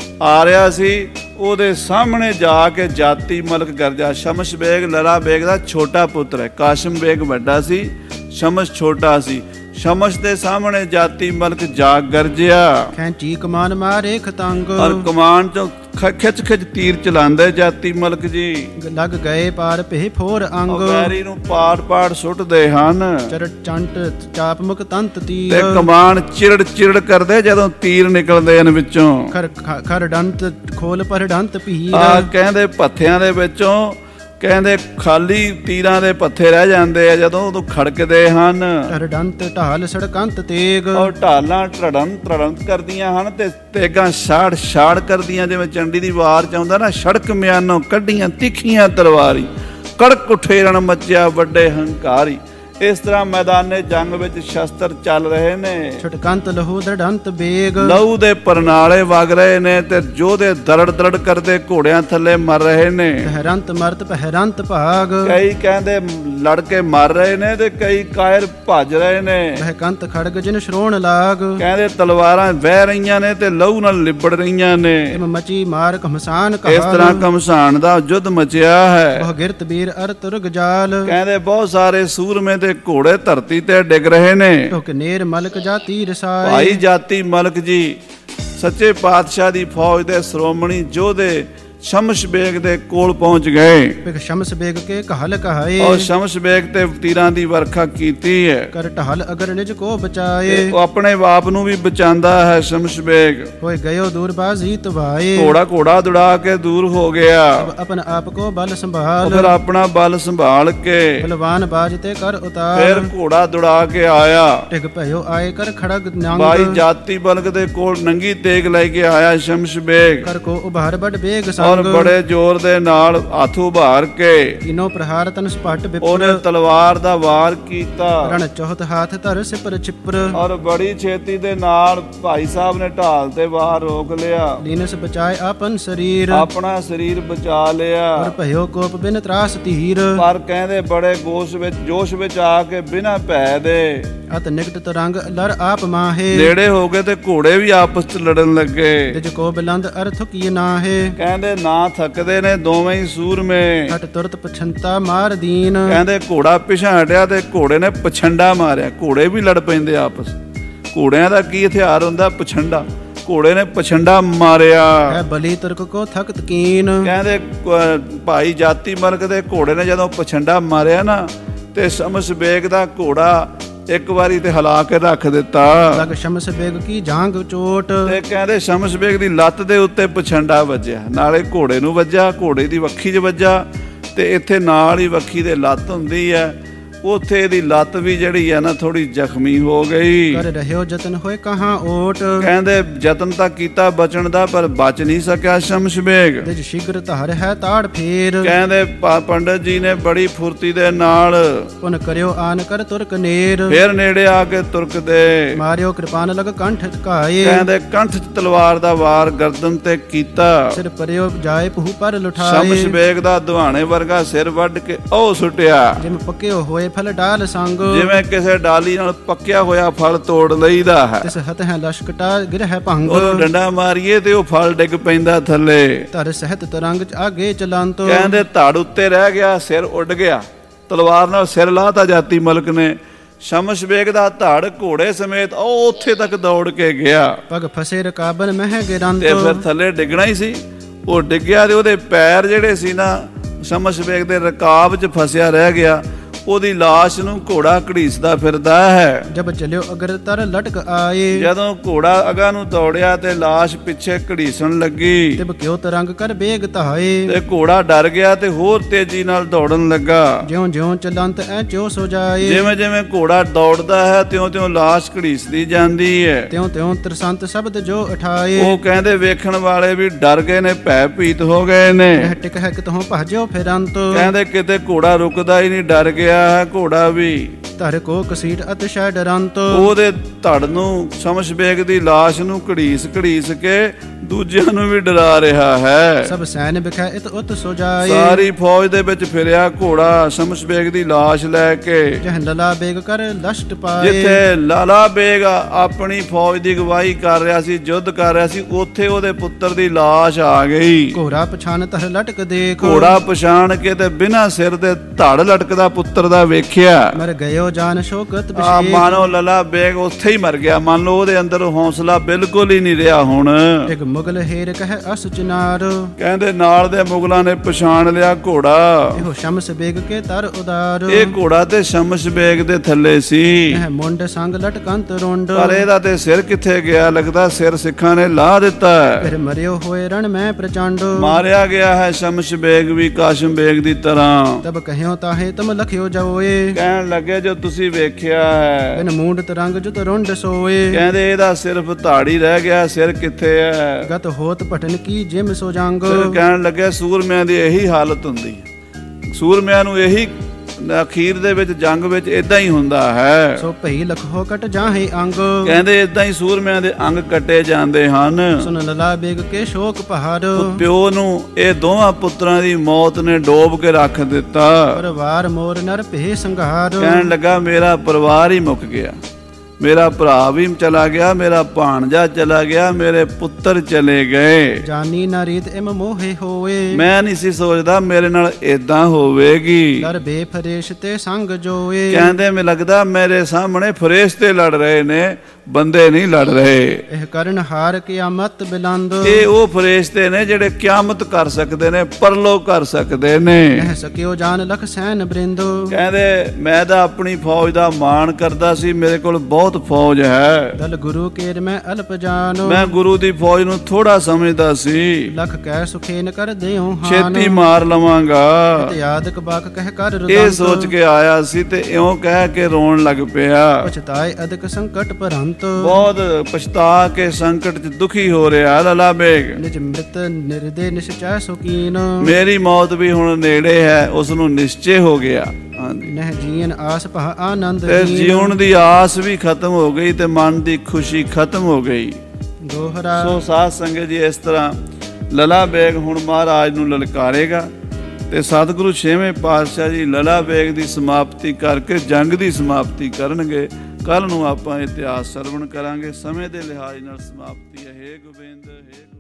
ਆ ਰਿਹਾ ਸੀ ਉਹਦੇ ਸਾਹਮਣੇ ਜਾ ਕੇ ਜਾਤੀ ਮਲਕ ਗਰਜਾ। ਸ਼ਮਸ ਬੇਗ ਲਲਾ ਬੇਗ ਦਾ ਛੋਟਾ ਪੁੱਤਰ ਹੈ, ਕਾਸ਼ਮ ਬੇਗ ਵੱਡਾ ਸੀ, ਸ਼ਮਸ ਛੋਟਾ ਸੀ। ਸ਼ਮਸ ਦੇ ਸਾਹਮਣੇ ਜਾਤੀ ਮਲਕ ਜਾ ਗਰਜਿਆ ਖੈਂਚੀ ਕਮਾਨ ਮਾਰੇ ਖਤੰਗ, ਔਰ ਕਮਾਨ ਚੋਂ ਖਿੱਚ ਖਿੱਚ ਤੀਰ ਚਲਾਉਂਦੇ ਜਾਤੀ ਮਲਕ ਜੀ। ਲੱਗ ਗਏ ਪਾਰ ਭੇ ਫੋਰ ਅੰਗ, ਵੈਰੀ ਨੂੰ ਪਾੜ ਪਾੜ ਸੁੱਟਦੇ ਹਨ ਚਰ ਚੰਟ ਚਾਪ ਮੁਕ ਤੰਤ ਤੇ ਤੀਰ, ਕਮਾਨ ਚਿਰੜ ਚਿਰੜ ਕਰਦੇ ਜਦੋਂ ਤੀਰ ਨਿਕਲਦੇ ਹਨ ਵਿੱਚੋਂ। ਖਰ ਡੰਤ ਖੋਲ ਪਰ ਡੰਤ ਭੀਰ, ਆ ਕਹਿੰਦੇ ਪੱਥਿਆਂ ਦੇ ਵਿੱਚੋਂ ਕਹਿੰਦੇ ਖਾਲੀ ਤੀਰਾਂ ਦੇ ਪੱਥੇ ਰਹਿ ਜਾਂਦੇ ਆ ਜਦੋਂ ਉਦੋਂ ਖੜਕਦੇ ਹਨ। ਟਰ ਡੰਤ ਢਾਲ ਸੜਕੰਤ ਤੇਗ, ਔਰ ਢਾਲਾਂ ਢੜਨ ਧੜਨ ਕਰਦੀਆਂ ਹਨ ਤੇ ਤੇਗਾਂ ਛਾੜ ਛਾੜ ਕਰਦੀਆਂ, ਜਿਵੇਂ ਚੰਡੀ ਦੀ ਵਾਰ ਚ ਆਉਂਦਾ ਨਾ, ਸੜਕ ਮਿਆਨੋਂ ਕੱਢੀਆਂ ਤਿੱਖੀਆਂ ਤਲਵਾਰੀ, ਕੜਕ ਉੱਠੇ ਰਣ ਮੱਚਿਆ ਵੱਡੇ ਹੰਕਾਰੀ। ਇਸ ਤਰ੍ਹਾਂ ਮੈਦਾਨੇ ਜੰਗ ਵਿੱਚ ਸ਼ਸਤਰ ਚੱਲ ਰਹੇ ਨੇ। ਛਟਕੰਤ ਲਹੂ ਦੜੰਤ ਬੇਗ, ਲਹੂ ਦੇ ਪਰਨਾਲੇ ਵਗ ਰਹੇ ਨੇ ਤੇ ਯੋਧੇ ਦਰੜ ਦਰੜ ਕਰਦੇ ਘੋੜਿਆਂ ਥੱਲੇ ਮਰ ਰਹੇ ਨੇ। ਪਹਿਰੰਤ ਮਰਤ ਪਹਿਰੰਤ ਭਾਗ, ਕਈ ਕਹਿੰਦੇ ਲੜ ਕੇ ਮਰ ਰਹੇ ਨੇ ਤੇ ਕਈ ਕਾਇਰ ਭੱਜ ਰਹੇ ਨੇ। ਬਹਿਕੰਤ ਖੜਗ ਜਿਨ ਸ਼ਰੋਣ ਲਾਗ, ਕਹਿੰਦੇ ਤਲਵਾਰਾਂ ਵਹਿ ਰਹੀਆਂ ਨੇ ਤੇ ਲਹੂ ਨਾਲ ਲਿਬੜ ਰਹੀਆਂ ਨੇ। ਇਮ ਮਚੀ ਮਾਰ ਘਮਸਾਨ ਇਸ ਕਹਾਲ, ਤਰ੍ਹਾਂ ਘਮਸਾਨ ਦਾ ਯੁੱਧ ਮਚਿਆ ਹੈ। ਬਹੁ ਗਿਰਤ ਬੀਰ ਅਰ ਤੁਰਗ ਜਾਲ, ਕਹਿੰਦੇ ਬਹੁਤ ਸਾਰੇ ਸੂਰਮੇ ਤੇ ਘੋੜੇ ਧਰਤੀ ਤੇ ਡਿੱਗ ਰਹੇ ਨੇ। ਢੁਕ ਨੇਰ ਮਲਕ ਜਾਤੀ ਰਸਾਏ, ਭਾਈ ਜਾਤੀ ਮਲਕ ਜੀ ਸੱਚੇ ਪਾਤਸ਼ਾਹ ਦੀ ਫੌਜ ਦੇ ਸ਼੍ਰੋਮਣੀ ਯੋਧੇ ਸ਼ਮਸ ਬੇਗ ਦੇ ਕੋਲ ਪਹੁੰਚ ਗਏ ਪਿਕ ਸ਼ਮਸ ਬੇਗ ਕੇ ਕਹਲ ਕਹਾਏ, ਔਰ ਸ਼ਮਸ ਬੇਗ ਤੇ ਤੀਰਾਂ ਦੀ ਵਰਖਾ ਕੀਤੀ ਹੈ। ਕਰ ਟਹਲ ਅਗਰ ਨਿਜ ਕੋ ਬਚਾਏ, ਉਹ ਆਪਣੇ ਬਾਪ ਨੂੰ ਵੀ ਬਚਾਉਂਦਾ ਹੈ ਸ਼ਮਸ ਬੇਗ। ਹੋਏ ਗਇਓ ਦੂਰ ਬਾਜ਼ੀ ਤਵਾਏ, ਘੋੜਾ ਘੋੜਾ ਦੌੜਾ ਕੇ ਦੂਰ ਹੋ ਗਿਆ। ਆਪਨ ਆਪ ਕੋ ਬਲ ਉਹ ਸੰਭਾਲ, ਫਿਰ ਆਪਣਾ ਬਲ ਸੰਭਾਲ ਕੇ ਬਲਵਾਨ ਬਾਜ ਤੇ ਕਰ ਫਿਰ ਉਤਾਰ, ਘੋੜਾ ਦੌੜਾ ਕੇ ਆਇਆ। ਟਿਕ ਭਇਓ ਆਏ ਕਰ ਖੜਗ ਨੰਗ, ਭਾਈ ਜਾਤੀ ਬਲਕ ਦੇ ਕੋਲ ਨੰਗੀ ਤੇਗ ਲੈ ਕੇ ਆਇਆ ਸ਼ਮਸ ਬੇਗ ਕਰ ਕੋ ਉਭਾਰ ਬੜ ਬੇਗ ਔਰ ਸੰਗ, ਬੜੇ ਜ਼ੋਰ ਦੇ ਨਾਲ ਹੱਥ ਉਭਾਰ ਕੇ ਇਨੋ ਪ੍ਰਹਾਰ ਤਨ ਸਪਟ ਉਹਨੇ ਵਿਪਰ, ਤਲਵਾਰ ਦਾ ਵਾਰ ਕੀਤਾ ਰਣ ਚੌਥ ਹਾਥ ਧਰ ਸਿਪਰ ਛਿਪਰ, ਔਰ ਬੜੀ ਛੇਤੀ ਦੇ ਨਾਲ ਭਾਈ ਸਾਹਿਬ ਨੇ ਢਾਲ ਤੇ ਵਾਰ ਰੋਕ ਲਿਆ, ਲੀਨਸ ਬਚਾਏ ਆਪਨ ਸਰੀਰ, ਆਪਣਾ ਸਰੀਰ ਬਚਾ ਲਿਆ। ਔਰ ਭਇਓ ਕੋਪ ਬਿਨ ਤਰਾਸ ਧੀਰ, ਪਰ ਕਹਿੰਦੇ ਬੜੇ ਜੋਸ਼ ਵਿੱਚ ਆ ਕੇ ਬਿਨਾਂ ਭੈ ਦੇ ਅਤ ਨਿਕਟ ਤਰੰਗ ਲਰ ਆਪ ਮਾਹੇ, ਨੇੜੇ ਹੋ ਗਏ ਤੇ ਘੋੜੇ ਵੀ ਆਪਸ ਚ ਲੜਨ ਲੱਗੇ। ਤਿਜ ਕੋ ਬਿਲੰਦ ਅਰਥ ਕੀ ਨਾਹੇ, ਕਹਿੰਦੇ ਨਾ ਥੱਕਦੇ ਨੇ ਦੋਵੇਂ ਹੀ ਸੂਰਮੇ। ਹਟ ਤੁਰਤ ਪਛੰਤਾ ਮਾਰ ਦੀਨ। ਕਹਿੰਦੇ ਘੋੜਾ ਪਿਛਾਂ ਹਟਿਆ ਤੇ ਘੋੜੇ ਨੇ ਪਛੰਡਾ ਮਾਰਿਆ। ਘੋੜੇ ਵੀ ਲੜ ਪੈਂਦੇ ਆਪਸ। ਘੋੜਿਆਂ ਦਾ ਕੀ ਹਥਿਆਰ ਹੁੰਦਾ? ਪਛੰਡਾ। ਘੋੜੇ ਨੇ ਪਛੰਡਾ ਮਾਰਿਆ। ਹੈ ਬਲੀ ਤੁਰਕ ਕੋ ਥਕਤ ਕੀਨ। ਕਹਿੰਦੇ ਭਾਈ ਜਾਤੀ ਮਲਕ ਦੇ ਘੋੜੇ ਨੇ ਜਦੋਂ ਪਛੰਡਾ ਮਾਰਿਆ ਨਾ ਤੇ ਸ਼ਮਸ ਬੇਗ ਦਾ ਘੋੜਾ ਇੱਕ ਵਾਰੀ ਤੇ ਹਿਲਾ ਕੇ ਰੱਖ ਦਿੱਤਾ। ਲਗ ਸ਼ਮਸ ਬੇਗ ਕੀ ਜਾਂਗ ਚੋਟ। ਤੇ ਕਹਿੰਦੇ ਸ਼ਮਸ ਬੇਗ ਦੀ ਲੱਤ ਦੇ ਉੱਤੇ ਪਛੰਡਾ ਵੱਜਿਆ, ਨਾਲੇ ਘੋੜੇ ਨੂੰ ਵੱਜਾ, ਘੋੜੇ ਦੀ ਵੱਖੀ 'ਚ ਵੱਜਾ ਤੇ ਇੱਥੇ ਨਾਲ ਹੀ ਵੱਖੀ ਦੇ ਲੱਤ ਹੁੰਦੀ ਹੈ, ਉੱਥੇ ਇਹਦੀ ਲੱਤ ਵੀ ਜਿਹੜੀ ਹੈ ਨਾ ਥੋੜੀ ਜ਼ਖਮੀ ਹੋ ਗਈ। ਕਰ ਰਹਿਓ ਜਤਨ ਹੋਏ ਕਹਾਂ ਓਟ। ਕਹਿੰਦੇ ਯਤਨ ਤਾਂ ਕੀਤਾ ਬਚਣ ਦਾ ਪਰ ਬਚ ਨਹੀਂ ਸਕਿਆ ਸ਼ਮਸ ਬੇਗ। ਤਿਜ ਸ਼ੀਘਰ ਧਾਰ ਹੈ ਤਾੜ ਫੇਰ। ਕਹਿੰਦੇ ਪੰਡਤ ਜੀ ਨੇ ਬੜੀ ਫੁਰਤੀ ਦੇ ਨਾਲ ਪੁਨ ਕਰਿਓ ਆਨ ਕਰ ਤੁਰਕ ਨੇਰ। ਫੇਰ ਨੇੜੇ ਆ ਕੇ ਤੁਰਕ ਦੇ ਮਾਰਿਓ ਕਿਰਪਾਨ ਲਗ ਕੰਠ ਝਕਾਏ। ਕਹਿੰਦੇ ਕੰਠ 'ਚ ਤਲਵਾਰ ਦਾ ਵਾਰ ਗਰਦਨ ਤੇ ਕੀਤਾ। ਸਿਰ ਪਰਿਓ ਜਾਏ ਪਹੂ ਪਰ ਲੁਠਾਏ। ਸ਼ਮਸ ਬੇਗ ਦਾ ਦੁਹਾਣੇ ਵਰਗਾ ਸਿਰ ਵੱਢ ਕੇ ਉਹ ਸੁੱਟਿਆ। ਜਿਵੇਂ ਪੱਕਿਓ ਹੋਏ ਫਲ ਡਾਲ ਸੰਗ। ਜਿਵੇਂ ਕਿਸੇ ਡਾਲੀ ਨਾਲ ਪੱਕਿਆ ਹੋਇਆ ਫਲ ਤੋੜ ਲਈਦਾ ਹੈ। ਤਿਸ ਹੱਥ ਹੈ ਲਸ਼ਕਟਾ ਗਿਰਹਿ ਭੰਗ। ਉਹ ਡੰਡਾ ਮਾਰੀਏ ਤੇ ਉਹ ਫਲ ਡਿੱਗ ਪੈਂਦਾ ਥੱਲੇ। ਧਰ ਸਹਿਤ ਤਰੰਗ ਚ ਆਗੇ ਚਲੰਤ। ਕਹਿੰਦੇ ਧੜ ਉੱਤੇ ਰਹਿ ਗਿਆ, ਸਿਰ ਉੱਡ ਗਿਆ। ਤਲਵਾਰ ਨਾਲ ਸਿਰ ਲਾਤਾ ਜਾਤੀ ਮਲਕ ਨੇ। ਸ਼ਮਸ ਬੇਗ ਦਾ ਧੜ ਘੋੜੇ ਸਮੇਤ ਉਹ ਉੱਥੇ ਤੱਕ ਦੌੜ ਕੇ ਗਿਆ। ਪਗ ਫਸੇ ਰਕਾਬਨ ਮਹਿ ਗਿਰੰਤ। ਤੇ ਫਿਰ ਥੱਲੇ ਡਿੱਗਣਾ ਹੀ ਸੀ। ਉਹ ਡਿੱਗਿਆ ਤੇ ਉਹਦੇ ਪੈਰ ਜਿਹੜੇ ਸੀ ਨਾ ਸ਼ਮਸ ਬੇਗ ਦੇ ਰਕਾਬ 'ਚ ਫਸਿਆ ਰਹਿ ਗਿਆ। ਉਹਦੀ ਲਾਸ਼ ਨੂੰ ਘੋੜਾ ਘੜੀਸਦਾ ਫਿਰਦਾ ਹੈ। ਜਬ ਚਲਿਓ ਅਗਰ ਤਰ ਲਟਕ ਆਏ। ਜਦੋਂ ਘੋੜਾ ਅਗਾ ਨੂੰ ਦੌੜਿਆ ਤੇ ਲਾਸ਼ ਪਿੱਛੇ ਘੜੀਸਣ ਲੱਗੀ। ਤਿਬ ਕਿਉ ਤਰੰਗ ਕਰ ਬੇਗ ਧਾਏ। ਤੇ ਘੋੜਾ ਡਰ ਗਿਆ ਤੇ ਹੋਰ ਤੇਜ਼ੀ ਨਾਲ ਦੌੜਨ ਲੱਗਾ। ਜਿਉਂ ਜਿਉਂ ਚਲੰਤ ਐ ਚੋ ਸੋ ਜਾਏ। ਜਿਵੇਂ ਜਿਵੇਂ ਘੋੜਾ ਦੌੜਦਾ ਹੈ ਤਿਉਂ ਤਿਉਂ ਲਾਸ਼ ਘੜੀਸਦੀ ਜਾਂਦੀ ਹੈ। ਤਿਉਂ ਤਿਉਂ ਤਰਸੰਤ ਸ਼ਬਦ ਜੋ ਉਠਾਏ। ਉਹ ਕਹਿੰਦੇ ਵੇਖਣ ਵਾਲੇ ਵੀ ਡਰ ਗਏ ਨੇ, ਭੈ ਭੀਤ ਹੋ ਗਏ ਨੇ। ਇਹ ਟਿਕ ਹੈ ਕਿਤੋਂ ਭਜਿਓ ਫਿਰੰਤ। ਕਹਿੰਦੇ ਕਿਤੇ ਘੋੜਾ ਰੁਕਦਾ ਹੀ ਨਹੀਂ, ਡਰ ਗਿਆ ਹੈ ਘੋੜਾ ਵੀ। ਧਰ ਕੋ ਕਸੀਟ ਅਤਿਸ਼ੈ ਡਰੰਤ। ਉਹਦੇ ਧੜ ਨੂੰ ਸ਼ਮਸ ਬੇਗ ਦੀ ਲਾਸ਼ ਨੂੰ ਘੜੀਸ ਕੇ ਦੂਜਿਆਂ ਨੂੰ ਵੀ ਡਰਾ ਰਿਹਾ ਹੈ। ਸਭ ਸੈਨ ਵਿਖੈ ਇਤ ਉਤ ਸੋ ਜਾਏ। ਸਾਰੀ ਫੌਜ ਦੇ ਵਿੱਚ ਫਿਰਿਆ ਘੋੜਾ ਸ਼ਮਸ ਬੇਗ ਦੀ ਲਾਸ਼ ਲੈ ਕੇ। ਜਹ ਲਲਾ ਬੇਗ ਕਰ ਲਸ਼ਟ ਪਾਏ। ਜਿੱਥੇ ਲਾਲਾ ਬੇਗ ਆਪਣੀ ਫੌਜ ਦੀ ਅਗਵਾਈ ਕਰ ਰਿਹਾ ਸੀ, ਯੁੱਧ ਕਰ ਰਿਹਾ ਸੀ, ਉੱਥੇ ਉਹਦੇ ਪੁੱਤਰ ਦੀ ਲਾਸ਼ ਆ ਗਈ। ਘੋੜਾ ਪਛਾਣ ਧਰ ਲਟਕ ਦੇਖ। ਘੋੜਾ ਪਛਾਣ ਕੇ ਤੇ ਬਿਨਾਂ ਸਿਰ ਦੇ ਧੜ ਲਟਕਦਾ ਪੁੱਤਰ ਦਾ ਵੇਖਿਆ। ਮਰ ਗਇਓ ਜਾਨ ਸ਼ੋਕਤ ਬਿਸ਼ੇਕ। ਮਾਨੋ ਲਾਲਾ ਬੇਗ ਉੱਥੇ ਹੀ ਮਰ ਗਿਆ। ਮੰਨ ਲਓ ਉਹਦੇ ਅੰਦਰ ਹੌਸਲਾ ਬਿਲਕੁਲ ਹੀ ਨਹੀਂ ਰਿਹਾ ਹੁਣ। ਇੱਕ ਮੁਗਲ ਹੇਰ ਕਹੇ ਅਸ ਚਨਾਰ। ਕਹਿੰਦੇ ਨਾਲ ਦੇ ਮੁਗਲਾਂ ਨੇ ਪਛਾਣ ਲਿਆ ਘੋੜਾ। ਇਹੋ ਸ਼ਮਸ ਬੇਗ ਕੇ ਤਰ ਉਦਾਰ। ਇਹ ਘੋੜਾ ਤੇ ਸ਼ਮਸ ਬੇਗ ਦੇ ਥੱਲੇ ਸੀ। ਇਹ ਮੁੰਡ ਸੰਗ ਲਟਕੰਤ ਰੁੰਡ। ਪਰ ਇਹਦਾ ਤੇ ਸਿਰ ਕਿੱਥੇ ਗਿਆ? ਲੱਗਦਾ ਸਿਰ ਸਿੱਖਾਂ ਨੇ ਲਾਹ ਦਿੱਤਾ ਹੈ। ਫਿਰ ਮਰਿਓ ਹੋਏ ਰਣ ਮੈਂ ਪ੍ਰਚੰਡ। ਮਾਰਿਆ ਗਿਆ ਹੈ ਸ਼ਮਸ ਬੇਗ ਵੀ ਕਾਸ਼ਮ ਬੇਗ ਦੀ ਤਰ੍ਹਾਂ। ਤਬ ਕਹਿਓ ਤਾਹੇ ਤੁਮ ਲਖਿਓ ਜਾਓਏ। ਕਹਿਣ ਲੱਗੇ ਜੋ ਤੁਸੀਂ ਵੇਖਿਆ ਹੈ। ਬਿਨ ਮੂੰਡ ਤਰੰਗ ਜੁਤ ਰੁੰਡ ਸੋਏ। ਕਹਿੰਦੇ ਇਹਦਾ ਸਿਰਫ ਧਾੜੀ ਰਹਿ ਗਿਆ, ਸਿਰ ਕਿੱਥੇ ਹੈ? ਗਤ ਹੋਤ ਭਟਨ ਕੀ ਜਿਮ ਸੋ ਜੰਗ। ਕਹਿਣ ਲੱਗੇ ਸੂਰਮਿਆਂ ਦੀ ਇਹੀ ਹਾਲਤ ਹੁੰਦੀ ਹੈ। ਸੂਰਮਿਆਂ ਨੂੰ ਇਹੀ ਅਖੀਰ ਦੇ ਵਿੱਚ ਜੰਗ ਵਿੱਚ ਇਦਾਂ ਹੀ ਹੁੰਦਾ ਹੈ। ਸੋ ਭਈ ਲਖੋ ਕਟ ਜਾਹੇ ਅੰਗ। ਕਹਿੰਦੇ ਇਦਾਂ ਹੀ ਸੂਰਮਿਆਂ ਦੇ ਅੰਗ ਕੱਟੇ ਜਾਂਦੇ ਹਨ। ਸੁਨ ਲਲਾ ਬੇਗ ਕੇ ਸ਼ੋਕ ਪਹਾੜ। ਪਿਓ ਨੂੰ ਇਹ ਦੋਵਾਂ ਪੁੱਤਰਾਂ ਦੀ ਮੌਤ ਨੇ ਡੋਬ ਕੇ ਰੱਖ ਦਿੱਤਾ। ਪਰਿਵਾਰ ਮੋਰ ਨਰ ਭੇ ਸੰਘਾਰ। ਕਹਿਣ ਲੱਗਾ ਮੇਰਾ ਪਰਿਵਾਰ ਹੀ ਮੁੱਕ ਗਿਆ, ਮੇਰਾ ਭਰਾ ਵੀ ਚਲਾ ਗਿਆ, ਮੇਰਾ ਭਾਣਜਾ ਚਲਾ ਗਿਆ, ਮੇਰੇ ਪੁੱਤਰ ਚਲੇ ਗਏ। ਜਾਨੀ ਨਾ ਰੀਤ ਇਮ ਮੋਹੇ ਹੋਏ। ਮੈਂ ਨਹੀਂ ਸੀ ਸੋਚਦਾ ਮੇਰੇ ਨਾਲ ਏਦਾਂ ਹੋਵੇਗੀ। ਦਰ ਬੇਫਰੇਸ਼ ਤੇ ਸੰਗ ਜੋਏ। ਕਹਿੰਦੇ ਮੈਨੂੰ ਲੱਗਦਾ ਮੇਰੇ ਸਾਹਮਣੇ ਫਰੇਸ਼ਤੇ ਲੜ ਰਹੇ ਨੇ, ਬੰਦੇ ਨਹੀਂ ਲੜ ਰਹੇ। ਇਹ ਕਰਨ ਹਾਰ ਕਿਆਮਤ ਬਿਲੰਦ। ਇਹ ਉਹ ਫਰੇਸ਼ਤੇ ਨੇ ਜਿਹੜੇ ਕਿਆਮਤ ਕਰ ਸਕਦੇ ਨੇ, ਪਰਲੋ ਕਰ ਸਕਦੇ ਨੇ। ਇਹ ਸਕਿਓ ਜਾਨ ਲਖ ਸੈਨ ਬ੍ਰਿੰਦ। ਕਹਿੰਦੇ ਮੈਂ ਤਾਂ ਆਪਣੀ ਫੌਜ ਦਾ ਮਾਣ ਕਰਦਾ ਸੀ, ਮੇਰੇ ਕੋਲ ਬਹੁਤ ਫੌਜ ਹੈ। ਦਲ ਗੁਰੂ ਕੇਰ ਮੈਂ ਅਲਪ ਜਾਨ। ਮੈਂ ਗੁਰੂ ਦੀ ਫੌਜ ਨੂੰ ਥੋੜਾ ਸਮਝਦਾ ਸੀ। ਲਖ ਕਹਿ ਸੁਖੇਨ ਕਰ ਦਿਓ ਹਾਨ। ਛੇਤੀ ਮਾਰ ਲਵਾਂਗਾ। ਤੇ ਯਾਦਕ ਬਾਕ ਕਹਿ ਕਰ ਰੁਦੰਤ। ਇਹ ਸੋਚ ਕੇ ਆਇਆ ਸੀ ਤੇ ਇਉਂ ਕਹਿ ਕੇ ਰੋਣ ਲੱਗ ਪਿਆ। ਪਛਤਾਏ ਅਦਕ ਸੰਕਟ ਭਰੰਤ। ਬਹੁਤ ਪਛਤਾ ਕੇ ਸੰਕਟ 'ਚ ਦੁਖੀ ਹੋ ਰਿਹਾ ਲਾਲਾ ਬੇਗ। ਨਿਜ ਮ੍ਰਿਤ ਨਿਰਦੇ ਨਿਸ਼ਚੈ ਸੁਕੀਨ। ਮੇਰੀ ਮੌਤ ਵੀ ਹੁਣ ਨੇੜੇ ਹੈ, ਉਸ ਨੂੰ ਨਿਸ਼ਚੈ ਹੋ ਗਿਆ। ਨਹਿ ਜੀਨ ਆਸ ਭਾ ਆਨੰਦ। ਤੇ ਜੀਉਣ ਦੀ ਆਸ ਵੀ ਖਤਮ ਹੋ ਗਈ ਤੇ ਮਨ ਦੀ ਖੁਸ਼ੀ ਖਤਮ ਹੋ ਗਈ। ਦੋਹਰਾ। ਸੋ ਸਾਧ ਸੰਗਤ ਜੀ, ਇਸ ਤਰ੍ਹਾਂ ਲਾਲਾ ਬੇਗ ਹੁਣ ਮਹਾਰਾਜ ਨੂੰ ਲਲਕਾਰੇਗਾ ਤੇ ਸਤਿਗੁਰੂ ਛੇਵੇਂ ਪਾਤਸ਼ਾਹ ਜੀ ਲਾਲਾ ਬੇਗ ਦੀ ਸਮਾਪਤੀ ਕਰਕੇ ਜੰਗ ਦੀ ਸਮਾਪਤੀ ਕਰਨਗੇ। ਕੱਲ ਨੂੰ ਆਪਾਂ ਇਤਿਹਾਸ ਸਰਵਣ ਕਰਾਂਗੇ। ਸਮੇਂ ਦੇ ਲਿਹਾਜ਼ ਨਾਲ ਸਮਾਪਤੀ ਹੈ। ਹੇ ਗੋਬਿੰਦ, ਹੇ